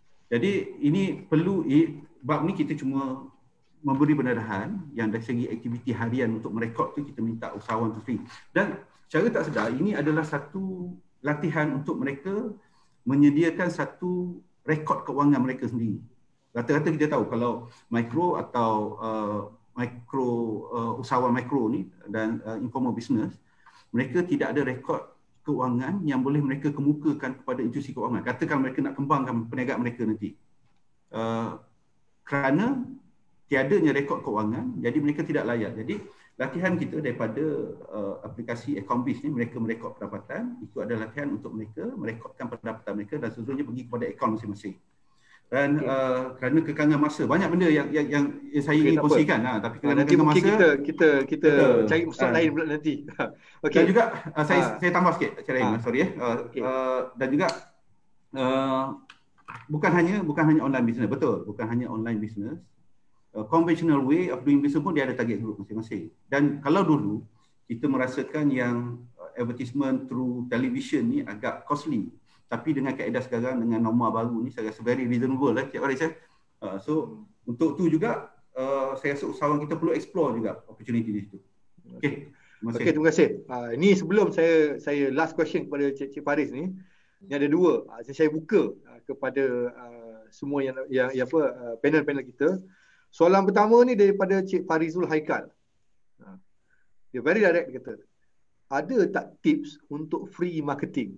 Jadi ini perlu, bab ni kita cuma memberi pendedahan yang dari segi aktiviti harian untuk merekod tu kita minta usahawan tu sendiri. Dan secara tak sedar ini adalah satu latihan untuk mereka menyediakan satu rekod keuangan mereka sendiri. Rata-rata kita tahu kalau mikro atau uh, mikro uh, usahawan mikro ni dan uh, informal business, mereka tidak ada rekod keuangan yang boleh mereka kemukakan kepada institusi keuangan. Katakan mereka nak kembangkan perniagaan mereka nanti. Uh, kerana tiadanya rekod keuangan, jadi mereka tidak layak. Jadi latihan kita daripada uh, aplikasi Accountbiz ni, mereka merekod pendapatan, itu adalah latihan untuk mereka merekodkan pendapatan mereka dan seterusnya pergi kepada akaun masing-masing. Dan okay. uh, kerana kekangan masa, banyak benda yang yang, yang, yang saya okay, ingin kongsikan, ha, tapi kerana nanti kekangan mungkin masa kita kita kita uh, cari soal uh, lain pula nanti. Okay. Dan juga uh, saya uh, saya tambah sikit cara lain, uh, sorry ya. Uh, okay. uh, dan juga uh, bukan hanya bukan hanya online business, betul, bukan hanya online business. Uh, conventional way of doing business pun dia ada target group masing-masing. Dan kalau dulu kita merasakan yang uh, advertisement through television ni agak costly, tapi dengan kaedah sekarang, dengan norma baru ni, saya rasa very reasonable lah Cik Faris. Uh, so untuk tu juga uh, saya rasa usahawan kita perlu explore juga opportunity di situ. Okey. Terima kasih. Okey, terima kasih. Uh, ini sebelum saya saya last question kepada Cik, Cik Faris ni, ni ada dua. Uh, saya buka uh, kepada uh, semua yang yang, yang apa uh, panel-panel kita. Soalan pertama ni daripada Cik Farizul Haikal. Uh, dia very direct, dia kata, ada tak tips untuk free marketing?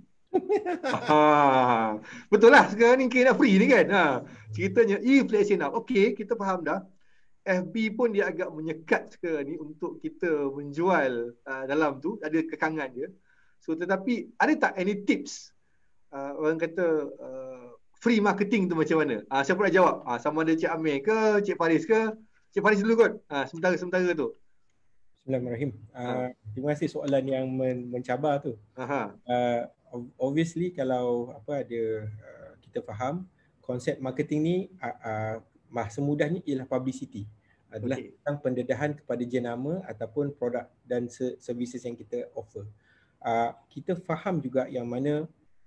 Ha, betul lah sekarang ni kira free ni kan. Ha, ceritanya if let's say now, okay, kita faham dah. F B pun dia agak menyekat sekarang ni untuk kita menjual uh, dalam tu, ada kekangan dia. So tetapi ada tak any tips uh, orang kata uh, free marketing tu macam mana? Ah, siapa nak jawab? Ah, sama ada Cik Amir ke, Cik Faris ke? Cik Faris dulu kot. Ah, sementara-sementara tu. Bismillahirrahmanirrahim. Uh, terima kasih soalan yang men- mencabar tu. Aha. Uh, obviously kalau apa ada uh, kita faham konsep marketing ni uh, uh, semudahnya ialah publicity, adalah okay. tentang pendedahan kepada jenama ataupun produk dan services yang kita offer. Uh, kita faham juga yang mana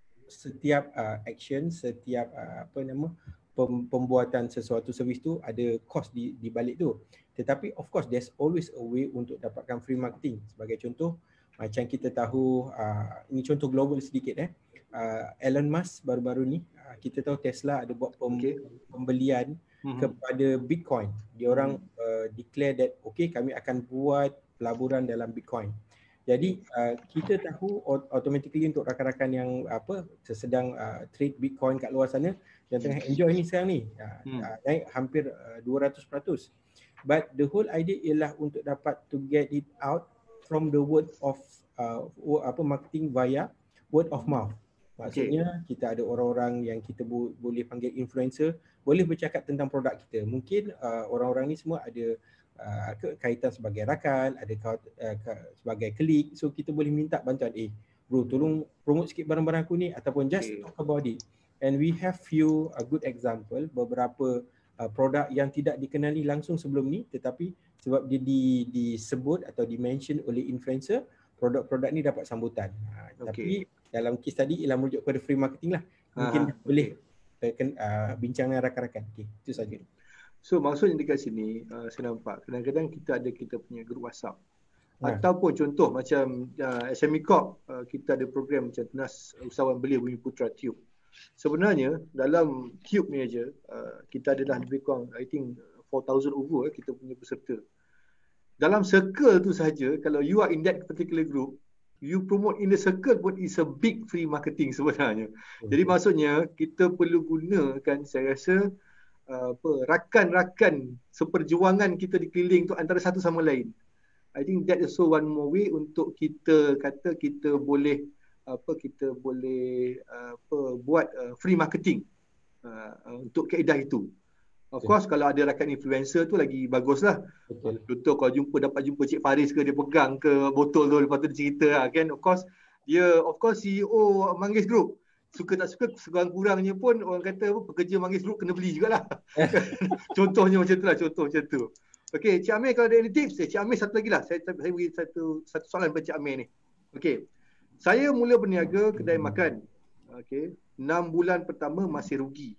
setiap uh, action, setiap uh, apa nama pem- pembuatan sesuatu servis tu ada cost di di balik tu. Tetapi of course there's always a way untuk dapatkan free marketing. Sebagai contoh, macam kita tahu, uh, ini contoh global sedikit eh. Uh, Elon Musk baru-baru ni, uh, kita tahu Tesla ada buat pem- okay. pembelian mm-hmm. kepada Bitcoin. Dia orang uh, declare that okay, kami akan buat pelaburan dalam Bitcoin. Jadi uh, kita tahu automatically untuk rakan-rakan yang apa sedang uh, trade Bitcoin kat luar sana, yang tengah enjoy ni sekarang ni, uh, hmm. uh, naik hampir uh, dua ratus peratus. But the whole idea ialah untuk dapat to get it out from the word of uh, apa marketing via word of mouth. Maksudnya okay. kita ada orang-orang yang kita bo- boleh panggil influencer, boleh bercakap tentang produk kita. Mungkin uh, orang-orang ni semua ada uh, kaitan sebagai rakan, ada uh, sebagai klik. So kita boleh minta bantuan, eh bro tolong promote sikit barang-barang aku ni, ataupun just okay. talk about it. And we have few a uh, good example, beberapa uh, produk yang tidak dikenali langsung sebelum ni, tetapi sebab dia di, disebut atau di-mention oleh influencer, produk-produk ni dapat sambutan. Ha, okay. Tapi dalam kes tadi ialah merujuk kepada free marketing lah. Mungkin Aha, boleh okay. uh, bincang dengan rakan-rakan. Okay, itu saja. So maksudnya dekat sini, uh, saya nampak kadang-kadang kita ada kita punya grup WhatsApp. Ha. Ataupun contoh macam uh, S M E Corp, uh, kita ada program macam Tunas Usahawan Belia Bumi Putra Tube. Sebenarnya dalam Tube ni aja, uh, kita adalah lebih kurang I think four thousand over eh, kita punya peserta. Dalam circle tu saja, kalau you are in that particular group, you promote in the circle pun is a big free marketing sebenarnya. Okay. Jadi maksudnya kita perlu gunakan, saya rasa uh, apa, rakan-rakan seperjuangan kita di keliling tu antara satu sama lain. I think that is so one more way untuk kita kata kita boleh apa kita boleh uh, apa buat uh, free marketing uh, untuk kaedah itu. Of course, kalau ada rakan influencer tu lagi baguslah. Betul. Contoh kalau jumpa dapat jumpa Cik Faris ke, dia pegang ke botol tu, lepas tu dia cerita lah, kan. Of course, dia of course C E O Manggis Group. Suka tak suka, sekurang-kurangnya pun orang kata apa, pekerja Manggis Group kena beli jugalah. Contohnya macam tu lah, contoh macam tu. Okey, Cik Amir kalau ada any tips, eh, Cik Amir satu lagi lah. Saya, saya beri satu, satu soalan kepada Cik Amir ni. Okey, saya mula berniaga kedai makan. Okey, enam bulan pertama masih rugi.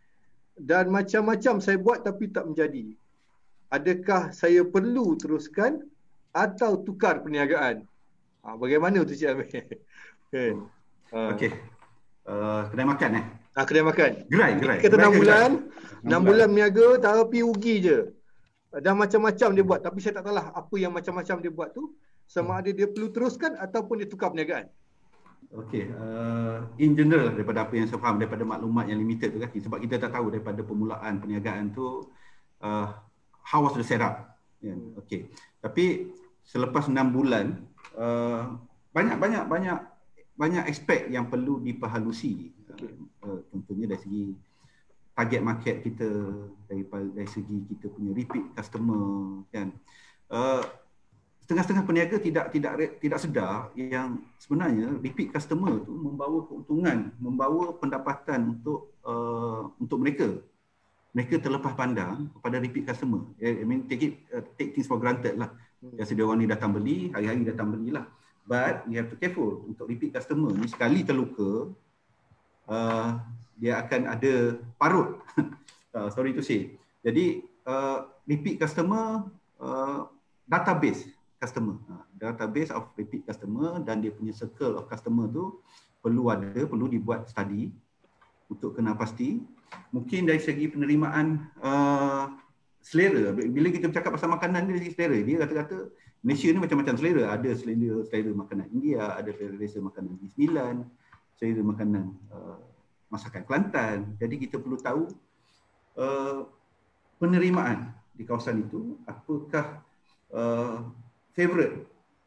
Dan macam-macam saya buat tapi tak menjadi. Adakah saya perlu teruskan atau tukar perniagaan? Ha, bagaimana tu Cik Amir? Okay. Ha. Okey. Uh, kedai makan eh? Ha, kedai makan. Gerai, gerai. Kita enam bulan, enam bulan berniaga tapi rugi je. Dan macam-macam dia buat. Tapi saya tak tahulah apa yang macam-macam dia buat tu. sama ada dia perlu teruskan ataupun dia tukar perniagaan? Okey, uh, in general daripada apa yang saya faham daripada maklumat yang limited tu kan, sebab kita tak tahu daripada permulaan perniagaan tu uh, how was the setup. Yeah. Okey. Tapi selepas enam bulan uh, banyak banyak banyak banyak aspek yang perlu diperhalusi. Okay. Uh, uh, contohnya dari segi target market kita, dari dari segi kita punya repeat customer kan. Uh, setengah-setengah peniaga tidak tidak tidak sedar yang sebenarnya repeat customer tu membawa keuntungan, membawa pendapatan untuk uh, untuk mereka. Mereka terlepas pandang kepada repeat customer. I mean take it uh, take things for granted lah. Biasa dia orang ni datang beli, hari-hari datang belilah. But you have to careful untuk repeat customer ni, sekali terluka uh, dia akan ada parut. uh, sorry to say. Jadi uh, repeat customer uh, database customer, uh, database of repeat customer dan dia punya circle of customer tu perlu ada, perlu dibuat study untuk kena pasti. Mungkin dari segi penerimaan uh, selera, bila kita bercakap pasal makanan dari segi selera, dia kata-kata Malaysia ni macam-macam selera. Ada selera, selera makanan India, ada selera makanan Negeri Sembilan, selera makanan uh, masakan Kelantan. Jadi kita perlu tahu uh, penerimaan di kawasan itu, apakah uh, favorite.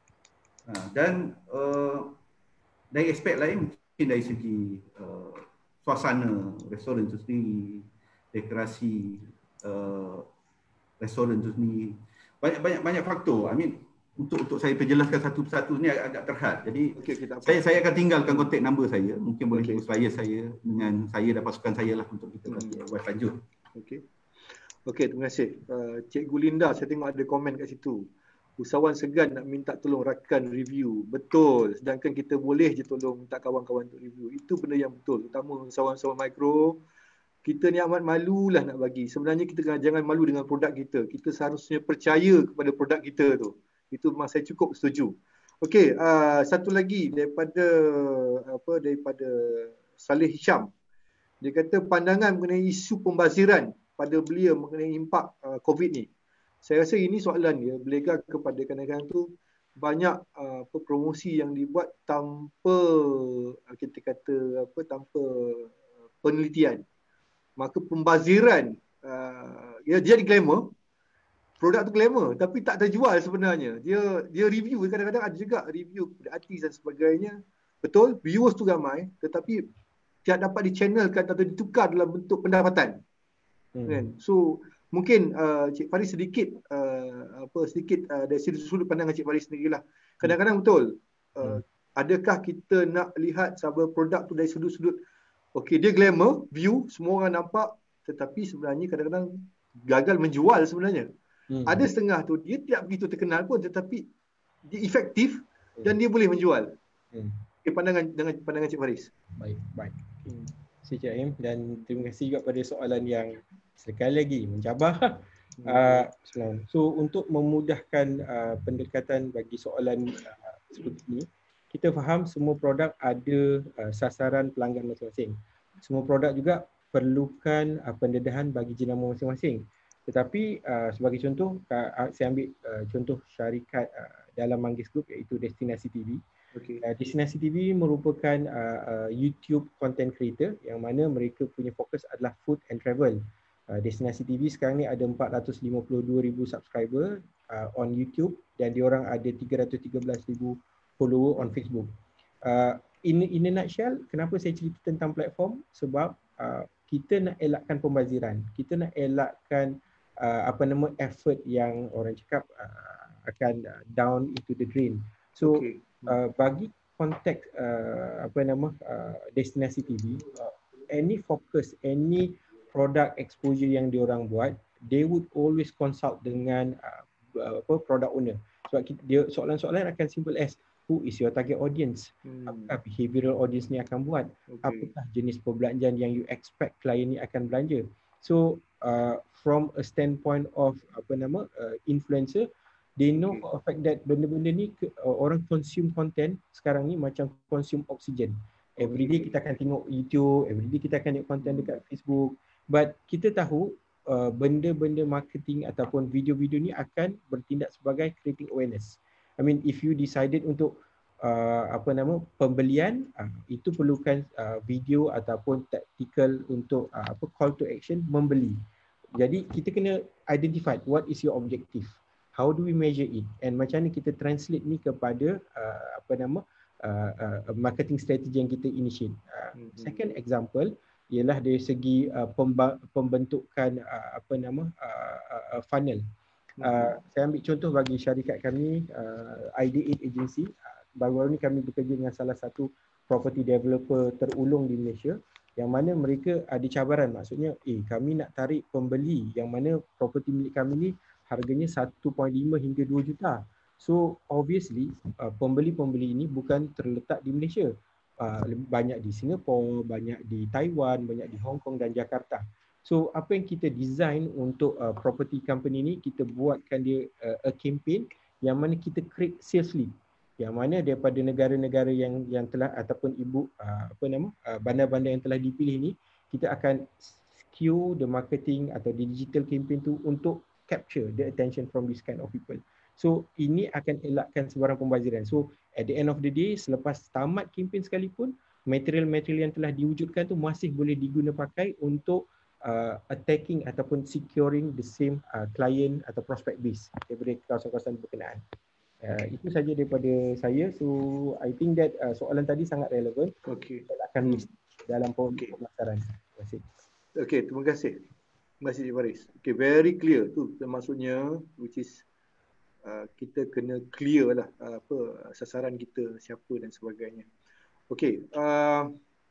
Uh, dan uh, dari aspek lain mungkin dari segi uh, suasana restoran itu sendiri, dekorasi uh, restoran itu sendiri, banyak banyak banyak faktor. I mean untuk untuk saya perjelaskan satu persatu ni agak, agak terhad. Jadi okay, kita saya saya akan tinggalkan kontak number saya. Mungkin boleh okay. Supaya saya dengan saya dan pasukan saya lah untuk kita hmm. buat lanjut. Okey. Okey, terima kasih. Uh, Cikgu Linda, saya tengok ada komen kat situ. Usahawan segan nak minta tolong rakan review. Betul. Sedangkan kita boleh je tolong minta kawan-kawan untuk review. Itu benda yang betul. Terutama usahawan-usahawan mikro. Kita ni amat malulah nak bagi. Sebenarnya kita jangan malu dengan produk kita. Kita seharusnya percaya kepada produk kita tu. Itu memang saya cukup setuju. Okey, uh, satu lagi daripada apa daripada Saleh Hisham. Dia kata pandangan mengenai isu pembaziran pada belia mengenai impak uh, COVID ni. Saya rasa ini soalan dia berlegar kepada kadang-kadang tu banyak uh, promosi yang dibuat tanpa kita kata apa tanpa penelitian. Maka pembaziran uh, ya jadi glamour, produk tu glamour tapi tak terjual sebenarnya. Dia dia review kadang-kadang ada juga review kepada artis dan sebagainya. Betul, viewers tu ramai tetapi tidak dapat di-channelkan atau ditukar dalam bentuk pendapatan. Hmm. Kan? So mungkin uh, Cik Faris sedikit uh, apa sedikit uh, dari sudut pandangan Cik Faris sendirilah. Kadang-kadang betul uh, hmm. adakah kita nak lihat sebuah produk tu dari sudut-sudut okey dia glamour, view, semua orang nampak tetapi sebenarnya kadang-kadang gagal menjual sebenarnya. Hmm. Ada setengah tu dia tidak begitu terkenal pun tetapi dia efektif hmm. dan dia boleh menjual. Hmm. Okay, pandangan dengan pandangan Cik Faris. Baik, baik. Hmm. Cik Aim dan terima kasih juga pada soalan yang sekali lagi mencabar. Hmm. Uh, so untuk memudahkan uh, pendekatan bagi soalan uh, seperti ini, kita faham semua produk ada uh, sasaran pelanggan masing-masing. Semua produk juga perlukan uh, pendedahan bagi jenama masing-masing. Tetapi uh, sebagai contoh, uh, saya ambil uh, contoh syarikat uh, dalam Manggis Group iaitu Destinasi T V. Okay. Uh, Destinasi T V merupakan uh, uh, YouTube content creator yang mana mereka punya fokus adalah food and travel. Uh, Destinasi T V sekarang ni ada empat ratus lima puluh dua ribu subscriber uh, on YouTube dan diorang ada tiga ratus tiga belas ribu follower on Facebook. Uh, in, in a nutshell, kenapa saya cerita tentang platform? Sebab uh, kita nak elakkan pembaziran. Kita nak elakkan uh, apa nama effort yang orang cakap uh, akan uh, down into the drain. So okay. uh, bagi konteks uh, apa nama uh, Destinasi T V, uh, any focus, any product exposure yang diorang buat, they would always consult dengan uh, apa product owner. Sebab kita, dia soalan-soalan akan simple as who is your target audience? Hmm. Apakah behavioral audience ni akan buat? Okay. Apakah jenis perbelanjaan yang you expect klien ni akan belanja? So uh, from a standpoint of apa nama uh, influencer, they know okay. for a fact that benda-benda ni uh, orang consume content sekarang ni macam consume oxygen. Everyday kita akan tengok YouTube, everyday kita akan tengok content dekat Facebook. But kita tahu uh, benda-benda marketing ataupun video-video ni akan bertindak sebagai creating awareness. I mean if you decided untuk uh, apa nama pembelian, uh, itu perlukan uh, video ataupun tactical untuk uh, apa call to action membeli. Jadi kita kena identify what is your objective, how do we measure it, and macam mana kita translate ni kepada uh, apa nama uh, uh, marketing strategy yang kita initiate. Uh, second example ialah dari segi uh, pemba- pembentukan uh, apa nama uh, uh, funnel. Uh, saya ambil contoh bagi syarikat kami, uh, I D eight Agency. Uh, baru-baru ni kami bekerja dengan salah satu property developer terulung di Malaysia, yang mana mereka ada cabaran, maksudnya eh kami nak tarik pembeli yang mana properti milik kami ni harganya satu perpuluhan lima hingga dua juta. So obviously uh, pembeli-pembeli ini bukan terletak di Malaysia. Uh, banyak di Singapura, banyak di Taiwan, banyak di Hong Kong dan Jakarta. So apa yang kita design untuk uh, property company ni, kita buatkan dia uh, a campaign yang mana kita create sales lead, yang mana daripada negara-negara yang yang telah ataupun ibu uh, apa nama uh, bandar-bandar yang telah dipilih ni, kita akan skew the marketing atau the digital campaign tu untuk capture the attention from this kind of people. So ini akan elakkan sebarang pembaziran. So at the end of the day, selepas tamat kempen sekalipun, material-material yang telah diwujudkan tu masih boleh diguna pakai untuk uh, attacking ataupun securing the same uh, client atau prospect base daripada kawasan-kawasan berkenaan. Uh, itu saja daripada saya. So I think that uh, soalan tadi sangat relevan. Okey. Kita akan miss dalam okay. pemasaran. Terima kasih. Okey, terima kasih. Terima kasih Cik Faris. Okey, very clear tu maksudnya, which is Uh, kita kena clear lah uh, apa sasaran kita, siapa dan sebagainya. Okey, uh,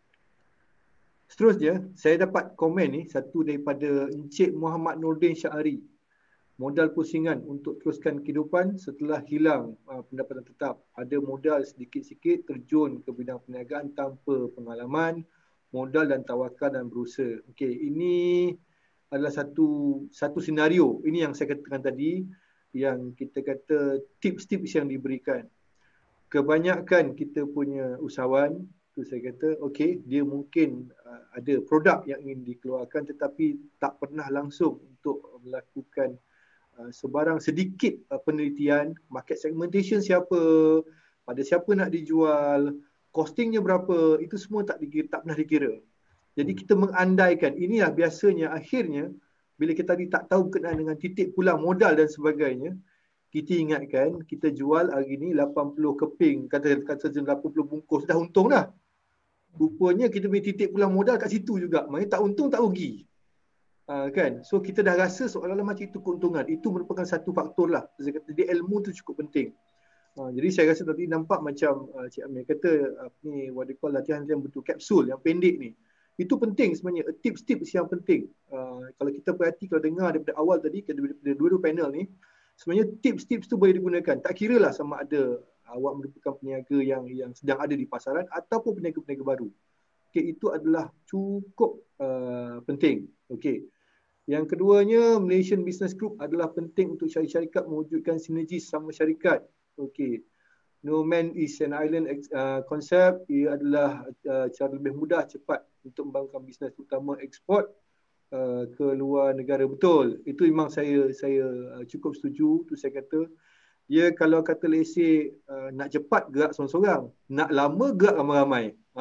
seterusnya saya dapat komen ni satu daripada Encik Muhammad Nordin Syahari. Modal pusingan untuk teruskan kehidupan setelah hilang uh, pendapatan tetap. Ada modal sedikit-sikit terjun ke bidang perniagaan tanpa pengalaman, modal dan tawakal dan berusaha. Okey, ini adalah satu satu senario. Ini yang saya katakan tadi, yang kita kata tips-tips yang diberikan. Kebanyakan kita punya usahawan, tu saya kata, okey, dia mungkin uh, ada produk yang ingin dikeluarkan tetapi tak pernah langsung untuk melakukan uh, sebarang sedikit uh, penelitian, market segmentation siapa, pada siapa nak dijual, costingnya berapa, itu semua tak dikira, tak pernah dikira. Jadi kita mengandaikan, inilah biasanya akhirnya bila kita tadi tak tahu berkenaan dengan titik pulang modal dan sebagainya, kita ingatkan kita jual hari ni lapan puluh keping, kata kata lapan puluh bungkus, dah untung dah. Rupanya kita punya titik pulang modal kat situ juga. Maknanya tak untung tak rugi. Uh, kan? So kita dah rasa seolah-olah macam itu keuntungan. Itu merupakan satu faktor lah. Saya kata dia ilmu tu cukup penting. Uh, jadi saya rasa tadi nampak macam uh, Cik Amir kata uh, ni what they call latihan yang bentuk kapsul yang pendek ni. Itu penting sebenarnya, tips-tips yang penting. Uh, kalau kita perhati, kalau dengar daripada awal tadi, daripada dua-dua panel ni, sebenarnya tips-tips tu boleh digunakan. Tak kira lah sama ada awak merupakan peniaga yang yang sedang ada di pasaran ataupun peniaga-peniaga baru. Okay, itu adalah cukup uh, penting. Okay. Yang keduanya, Malaysian Business Group adalah penting untuk syarikat mewujudkan sinergi sama syarikat. Okay. No man is an island uh, konsep, ia adalah uh, cara lebih mudah, cepat untuk membangunkan bisnes, terutama ekspor uh, ke luar negara. Betul, itu memang saya saya uh, cukup setuju. Tu saya kata, dia kalau kata lese uh, nak cepat gerak seorang-seorang, nak lama gerak ramai-ramai.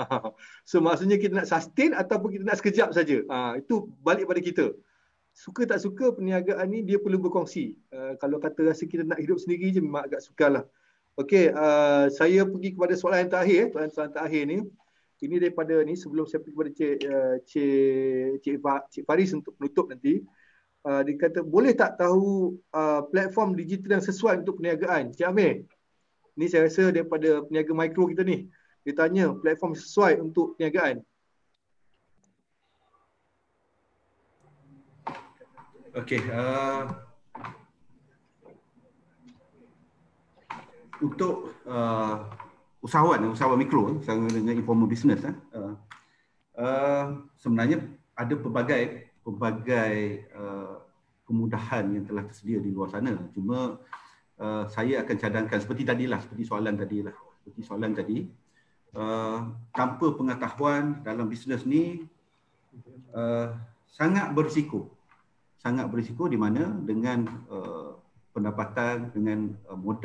So maksudnya kita nak sustain ataupun kita nak sekejap saja. Uh, itu balik pada kita. Suka tak suka perniagaan ni dia perlu berkongsi. Uh, kalau kata rasa kita nak hidup sendiri je memang agak sukar lah. Okey, uh, saya pergi kepada soalan yang terakhir, eh, soalan, soalan terakhir ni. Ini daripada ni sebelum saya pergi kepada Cik uh, Cik, Cik, Cik Faris untuk menutup nanti. Uh, dia kata, boleh tak tahu uh, platform digital yang sesuai untuk perniagaan? Cik Amir, ni saya rasa daripada peniaga mikro kita ni. Dia tanya platform sesuai untuk perniagaan. Okey, uh... untuk uh, usahawan, usahawan mikro sama dengan informal business, uh, uh, sebenarnya ada pelbagai pelbagai uh, kemudahan yang telah tersedia di luar sana. Cuma uh, saya akan cadangkan seperti tadilah, seperti soalan tadilah, seperti soalan tadi, uh, tanpa pengetahuan dalam bisnes ni uh, sangat berisiko, sangat berisiko di mana dengan uh, pendapatan, dengan uh, modal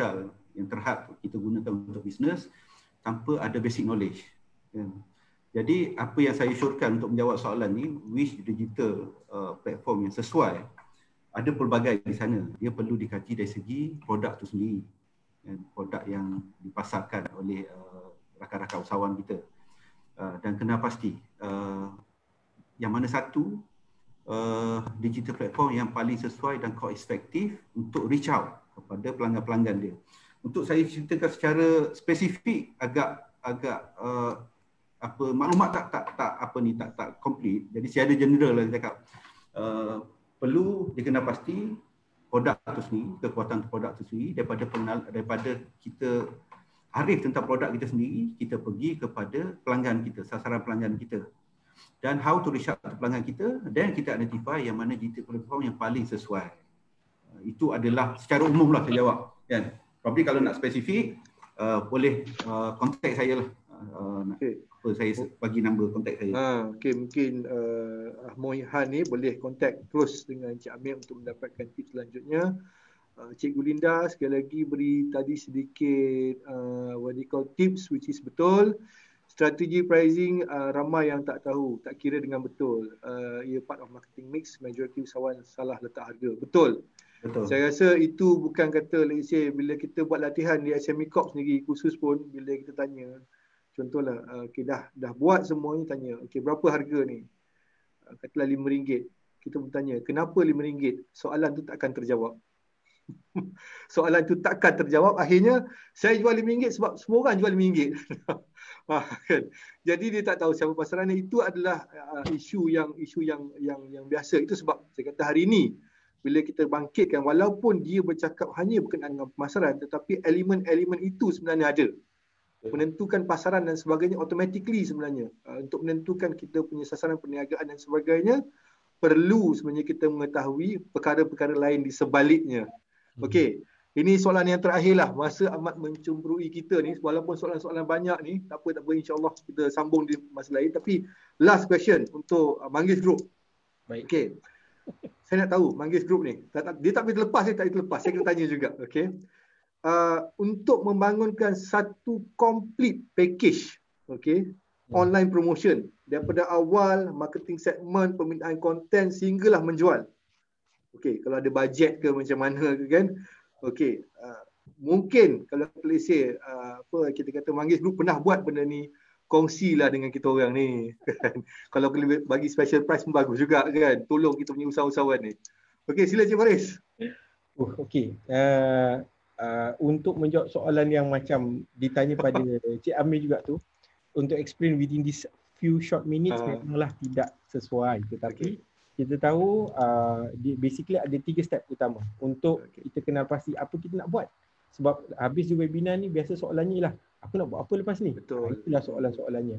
yang terhad kita gunakan untuk bisnes tanpa ada basic knowledge. Ya. Jadi apa yang saya syorkan untuk menjawab soalan ni, which digital uh, platform yang sesuai, ada pelbagai di sana. Dia perlu dikaji dari segi produk tu sendiri, ya, produk yang dipasarkan oleh uh, rakan-rakan usahawan kita, uh, dan kena pasti uh, yang mana satu uh, digital platform yang paling sesuai dan cost effective untuk reach out kepada pelanggan-pelanggan dia. Untuk saya ceritakan secara spesifik agak agak uh, apa maklumat tak tak tak apa ni tak tak complete. Jadi secara general lah saya cakap, uh, perlu dikena pasti produk tu sendiri, kekuatan produk tu sendiri, daripada penal, daripada kita arif tentang produk kita sendiri, kita pergi kepada pelanggan kita, sasaran pelanggan kita. Dan how to reach out to pelanggan kita, dan kita identify yang mana digital platform yang paling sesuai. Uh, itu adalah secara umum lah saya jawab, kan. Probably kalau nak spesifik, uh, boleh uh, contact saya lah. Uh, okay. Apa saya bagi nombor kontak saya. Ha, okay, mungkin uh, Mohihan ni boleh kontak terus dengan Cik Amir untuk mendapatkan tips selanjutnya. Uh, Cikgu Linda sekali lagi beri tadi sedikit uh, what do you call tips which is betul. Strategi pricing uh, ramai yang tak tahu, tak kira dengan betul. Uh, ia part of marketing mix, majority usahawan salah letak harga. Betul. Betul. Saya rasa itu bukan kata, let's say, bila kita buat latihan di S M E Corp sendiri khusus pun, bila kita tanya, contohlah, uh, okay, dah dah buat semuanya, tanya, okay, berapa harga ni? Uh, katalah lima ringgit. Kita bertanya, kenapa lima ringgit? Soalan tu takkan terjawab. Soalan tu takkan terjawab. Akhirnya, saya jual lima ringgit sebab semua orang jual lima ringgit. Kan? Jadi dia tak tahu siapa pasarannya. Itu adalah uh, isu yang isu yang yang yang biasa. Itu sebab saya kata hari ini, bila kita bangkitkan, walaupun dia bercakap hanya berkenaan dengan pemasaran, tetapi elemen-elemen itu sebenarnya ada. Menentukan pasaran dan sebagainya automatically sebenarnya. Uh, untuk menentukan kita punya sasaran perniagaan dan sebagainya, perlu sebenarnya kita mengetahui perkara-perkara lain di sebaliknya. Okey, ini soalan yang terakhir lah. Masa amat mencemburui kita ni, walaupun soalan-soalan banyak ni, tak apa, tak apa, insyaAllah kita sambung di masa lain. Tapi last question untuk uh, Manggis Group. Baik. Okey, saya nak tahu Manggis Group ni, dia tak boleh terlepas, dia tak boleh terlepas. Saya kena tanya juga. Okey. Uh, untuk membangunkan satu complete package, okay, hmm. online promotion daripada awal marketing segment, permintaan konten sehinggalah menjual. Okay, kalau ada bajet ke macam mana ke kan, okay, uh, mungkin kalau let's say uh, apa kita kata Manggis Group pernah buat benda ni, kongsilah dengan kita orang ni. Kalau boleh bagi special price pun bagus juga kan, tolong kita punya usahawan ni. Okay, sila Cik Faris. Oh, okay. Uh... Uh, untuk menjawab soalan yang macam ditanya pada Cik Amir juga tu, untuk explain within this few short minutes uh. memanglah tidak sesuai, tetapi okay. kita tahu uh, basically ada tiga step utama untuk okay. kita kenal pasti apa kita nak buat. Sebab habis di webinar ni biasa soalannya lah, aku nak buat apa lepas ni? Betul. Uh, itulah soalan-soalannya.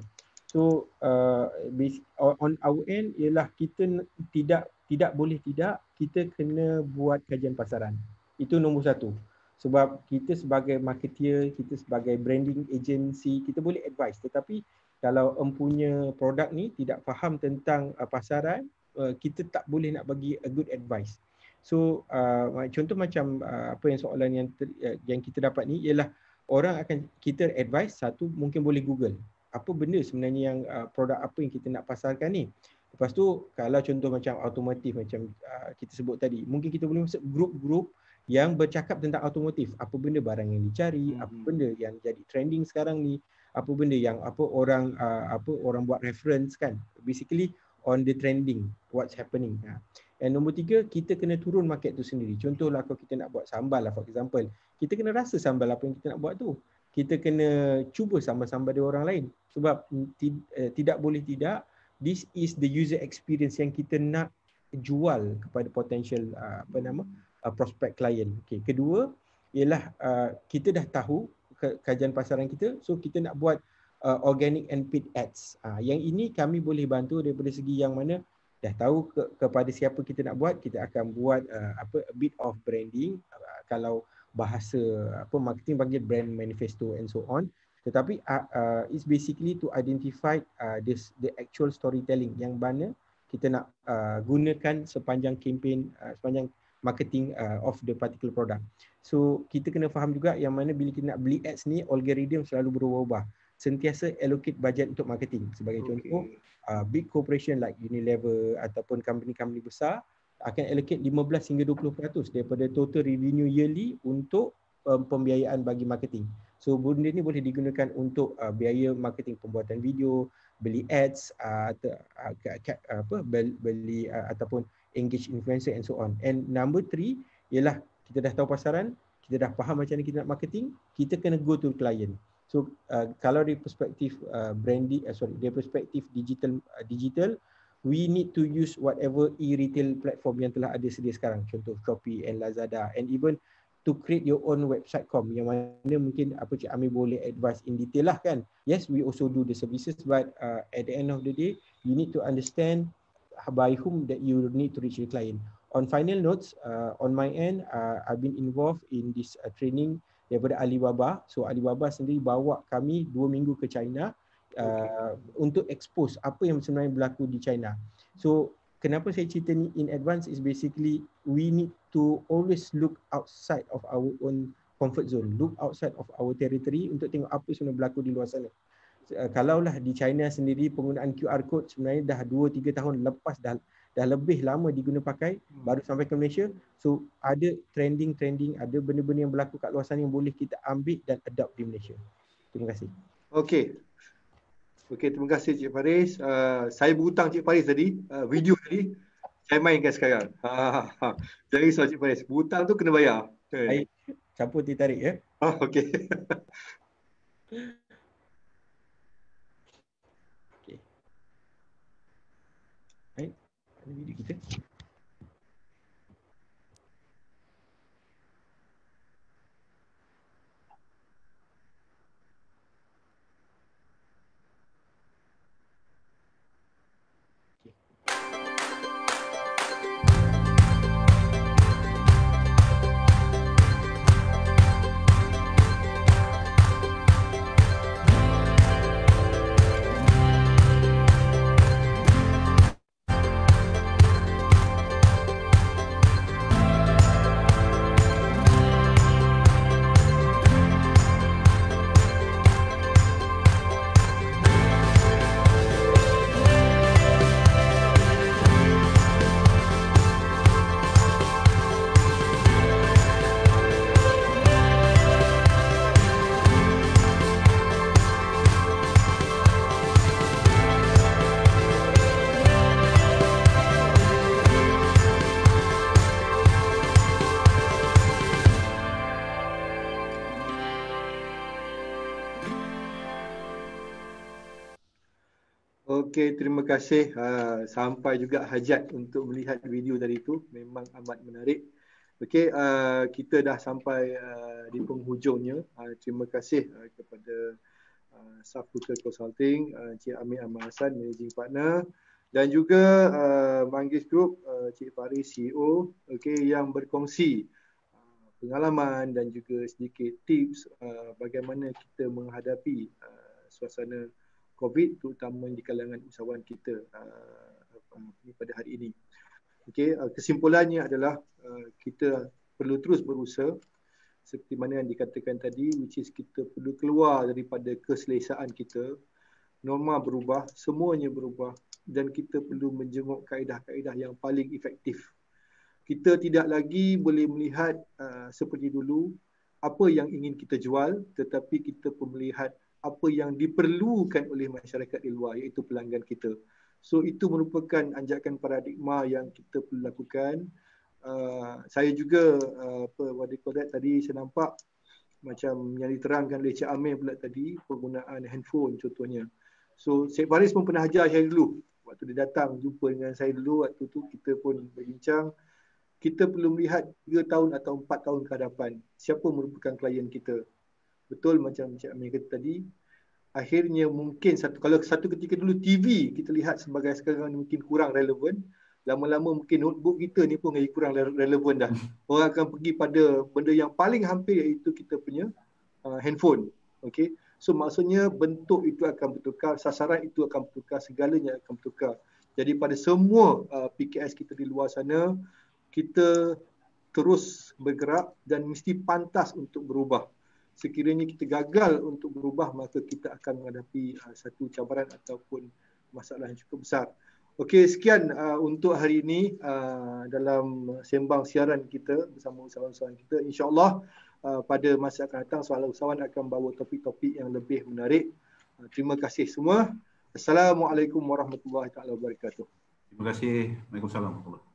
So uh, basic, on our end ialah kita tidak tidak boleh tidak, kita kena buat kajian pasaran. Itu nombor satu. Sebab kita sebagai marketeer, kita sebagai branding agency, kita boleh advise. Tetapi kalau empunya produk ni tidak faham tentang uh, pasaran, uh, kita tak boleh nak bagi a good advice. So uh, contoh macam uh, apa yang soalan yang ter, uh, yang kita dapat ni ialah orang akan kita advice, satu mungkin boleh Google. Apa benda sebenarnya yang uh, produk apa yang kita nak pasarkan ni. Lepas tu kalau contoh macam automotif macam uh, kita sebut tadi, mungkin kita boleh masuk grup-grup yang bercakap tentang automotif, apa benda barang yang dicari, hmm. apa benda yang jadi trending sekarang ni, apa benda yang apa orang uh, apa orang buat reference kan, basically on the trending, what's happening. Ha. And nombor tiga, kita kena turun market tu sendiri. Contohlah kalau kita nak buat sambal lah, for example, kita kena rasa sambal apa yang kita nak buat tu. Kita kena cuba sambal-sambal dari orang lain. Sebab uh, tidak boleh tidak, this is the user experience yang kita nak jual kepada potential uh, apa nama Uh, prospect klien. Okay. Kedua ialah uh, kita dah tahu ke, kajian pasaran kita, so kita nak buat uh, organic and paid ads. Uh, yang ini kami boleh bantu daripada segi yang mana dah tahu ke, kepada siapa kita nak buat, kita akan buat uh, apa a bit of branding. Uh, kalau bahasa apa marketing panggil brand manifesto and so on. Tetapi uh, uh, it's basically to identify uh, this the actual storytelling yang mana kita nak uh, gunakan sepanjang campaign, uh, sepanjang marketing uh, of the particular product. So kita kena faham juga yang mana bila kita nak beli ads ni, algoritma selalu berubah-ubah. Sentiasa allocate budget untuk marketing. Sebagai okay. contoh, uh, big corporation like Unilever ataupun company-company besar akan allocate lima belas hingga dua puluh peratus daripada total revenue yearly untuk um, pembiayaan bagi marketing. So benda ni boleh digunakan untuk uh, biaya marketing pembuatan video, beli ads, uh, atau, uh, apa, beli uh, ataupun engage influencer and so on. And number three ialah kita dah tahu pasaran, kita dah faham macam mana kita nak marketing, kita kena go to client. So uh, kalau dari perspektif uh, branding, uh, sorry, dari perspektif digital, uh, digital, we need to use whatever e-retail platform yang telah ada sedia sekarang. Contoh Shopee and Lazada, and even to create your own website com, yang mana mungkin apa Cik Amir boleh advise in detail lah kan. Yes, we also do the services, but uh, at the end of the day, you need to understand by whom that you need to reach the client. On final notes, uh, on my end, uh, I've been involved in this uh, training daripada Alibaba. So Alibaba sendiri bawa kami dua minggu ke China uh, okay. untuk expose apa yang sebenarnya berlaku di China. So kenapa saya cerita ni in advance is basically we need to always look outside of our own comfort zone, look outside of our territory untuk tengok apa sebenarnya berlaku di luar sana. Uh, kalaulah di China sendiri penggunaan Q R code sebenarnya dah dua tiga tahun lepas, dah dah lebih lama diguna pakai, baru sampai ke Malaysia. So ada trending-trending, ada benda-benda yang berlaku kat luar sana yang boleh kita ambil dan adopt di Malaysia. Terima kasih. Okey. Okey, terima kasih Cik Faris. Uh, saya berhutang Cik Faris tadi, uh, video tadi. Saya mainkan sekarang. Ha, ha, ha. Jadi soal Cik Faris, berhutang tu kena bayar. Baik, campur ditarik ya. Oh, okey. Okey. Baik, ada video kita. Okey, terima kasih. Uh, sampai juga hajat untuk melihat video tadi itu. Memang amat menarik. Okey, uh, kita dah sampai uh, di penghujungnya. Uh, terima kasih uh, kepada uh, Safluker Consulting, uh, Cik Amir Ahmad Hassan, Managing Partner, dan juga uh, Manggis Group, uh, Cik Faris, C E O, okey, yang berkongsi uh, pengalaman dan juga sedikit tips uh, bagaimana kita menghadapi uh, suasana COVID, terutama di kalangan usahawan kita uh, uh, pada hari ini. Okey, uh, kesimpulannya adalah uh, kita perlu terus berusaha seperti mana yang dikatakan tadi, which is kita perlu keluar daripada keselesaan kita. Norma berubah, semuanya berubah, dan kita perlu menjenguk kaedah-kaedah yang paling efektif. Kita tidak lagi boleh melihat uh, seperti dulu apa yang ingin kita jual, tetapi kita pun melihat apa yang diperlukan oleh masyarakat di luar, iaitu pelanggan kita. So itu merupakan anjakan paradigma yang kita perlu lakukan. Uh, saya juga uh, apa what they call that, tadi saya nampak macam yang diterangkan oleh Cik Amir pula tadi, penggunaan handphone contohnya. So Cik Faris pun pernah ajar saya dulu. Waktu dia datang jumpa dengan saya dulu, waktu tu kita pun berbincang. Kita perlu melihat tiga tahun atau empat tahun ke hadapan, siapa merupakan klien kita. Betul macam Cik Amir kata tadi, akhirnya mungkin satu kalau satu ketika dulu T V kita lihat sebagai sekarang mungkin kurang relevan, lama-lama mungkin notebook kita ni pun kurang relevan dah. Orang akan pergi pada benda yang paling hampir, iaitu kita punya uh, handphone. Okey. So maksudnya bentuk itu akan bertukar, sasaran itu akan bertukar, segalanya akan bertukar. Jadi pada semua uh, P K S kita di luar sana, kita terus bergerak dan mesti pantas untuk berubah. Sekiranya kita gagal untuk berubah, maka kita akan menghadapi uh, satu cabaran ataupun masalah yang cukup besar. Okey, sekian uh, untuk hari ini uh, dalam sembang siaran kita bersama usahawan-usahawan kita. InsyaAllah uh, pada masa akan datang Suara Usahawan akan bawa topik-topik yang lebih menarik. Uh, terima kasih semua. Assalamualaikum warahmatullahi taala wabarakatuh. Terima kasih. Waalaikumsalam warahmatullahi wabarakatuh.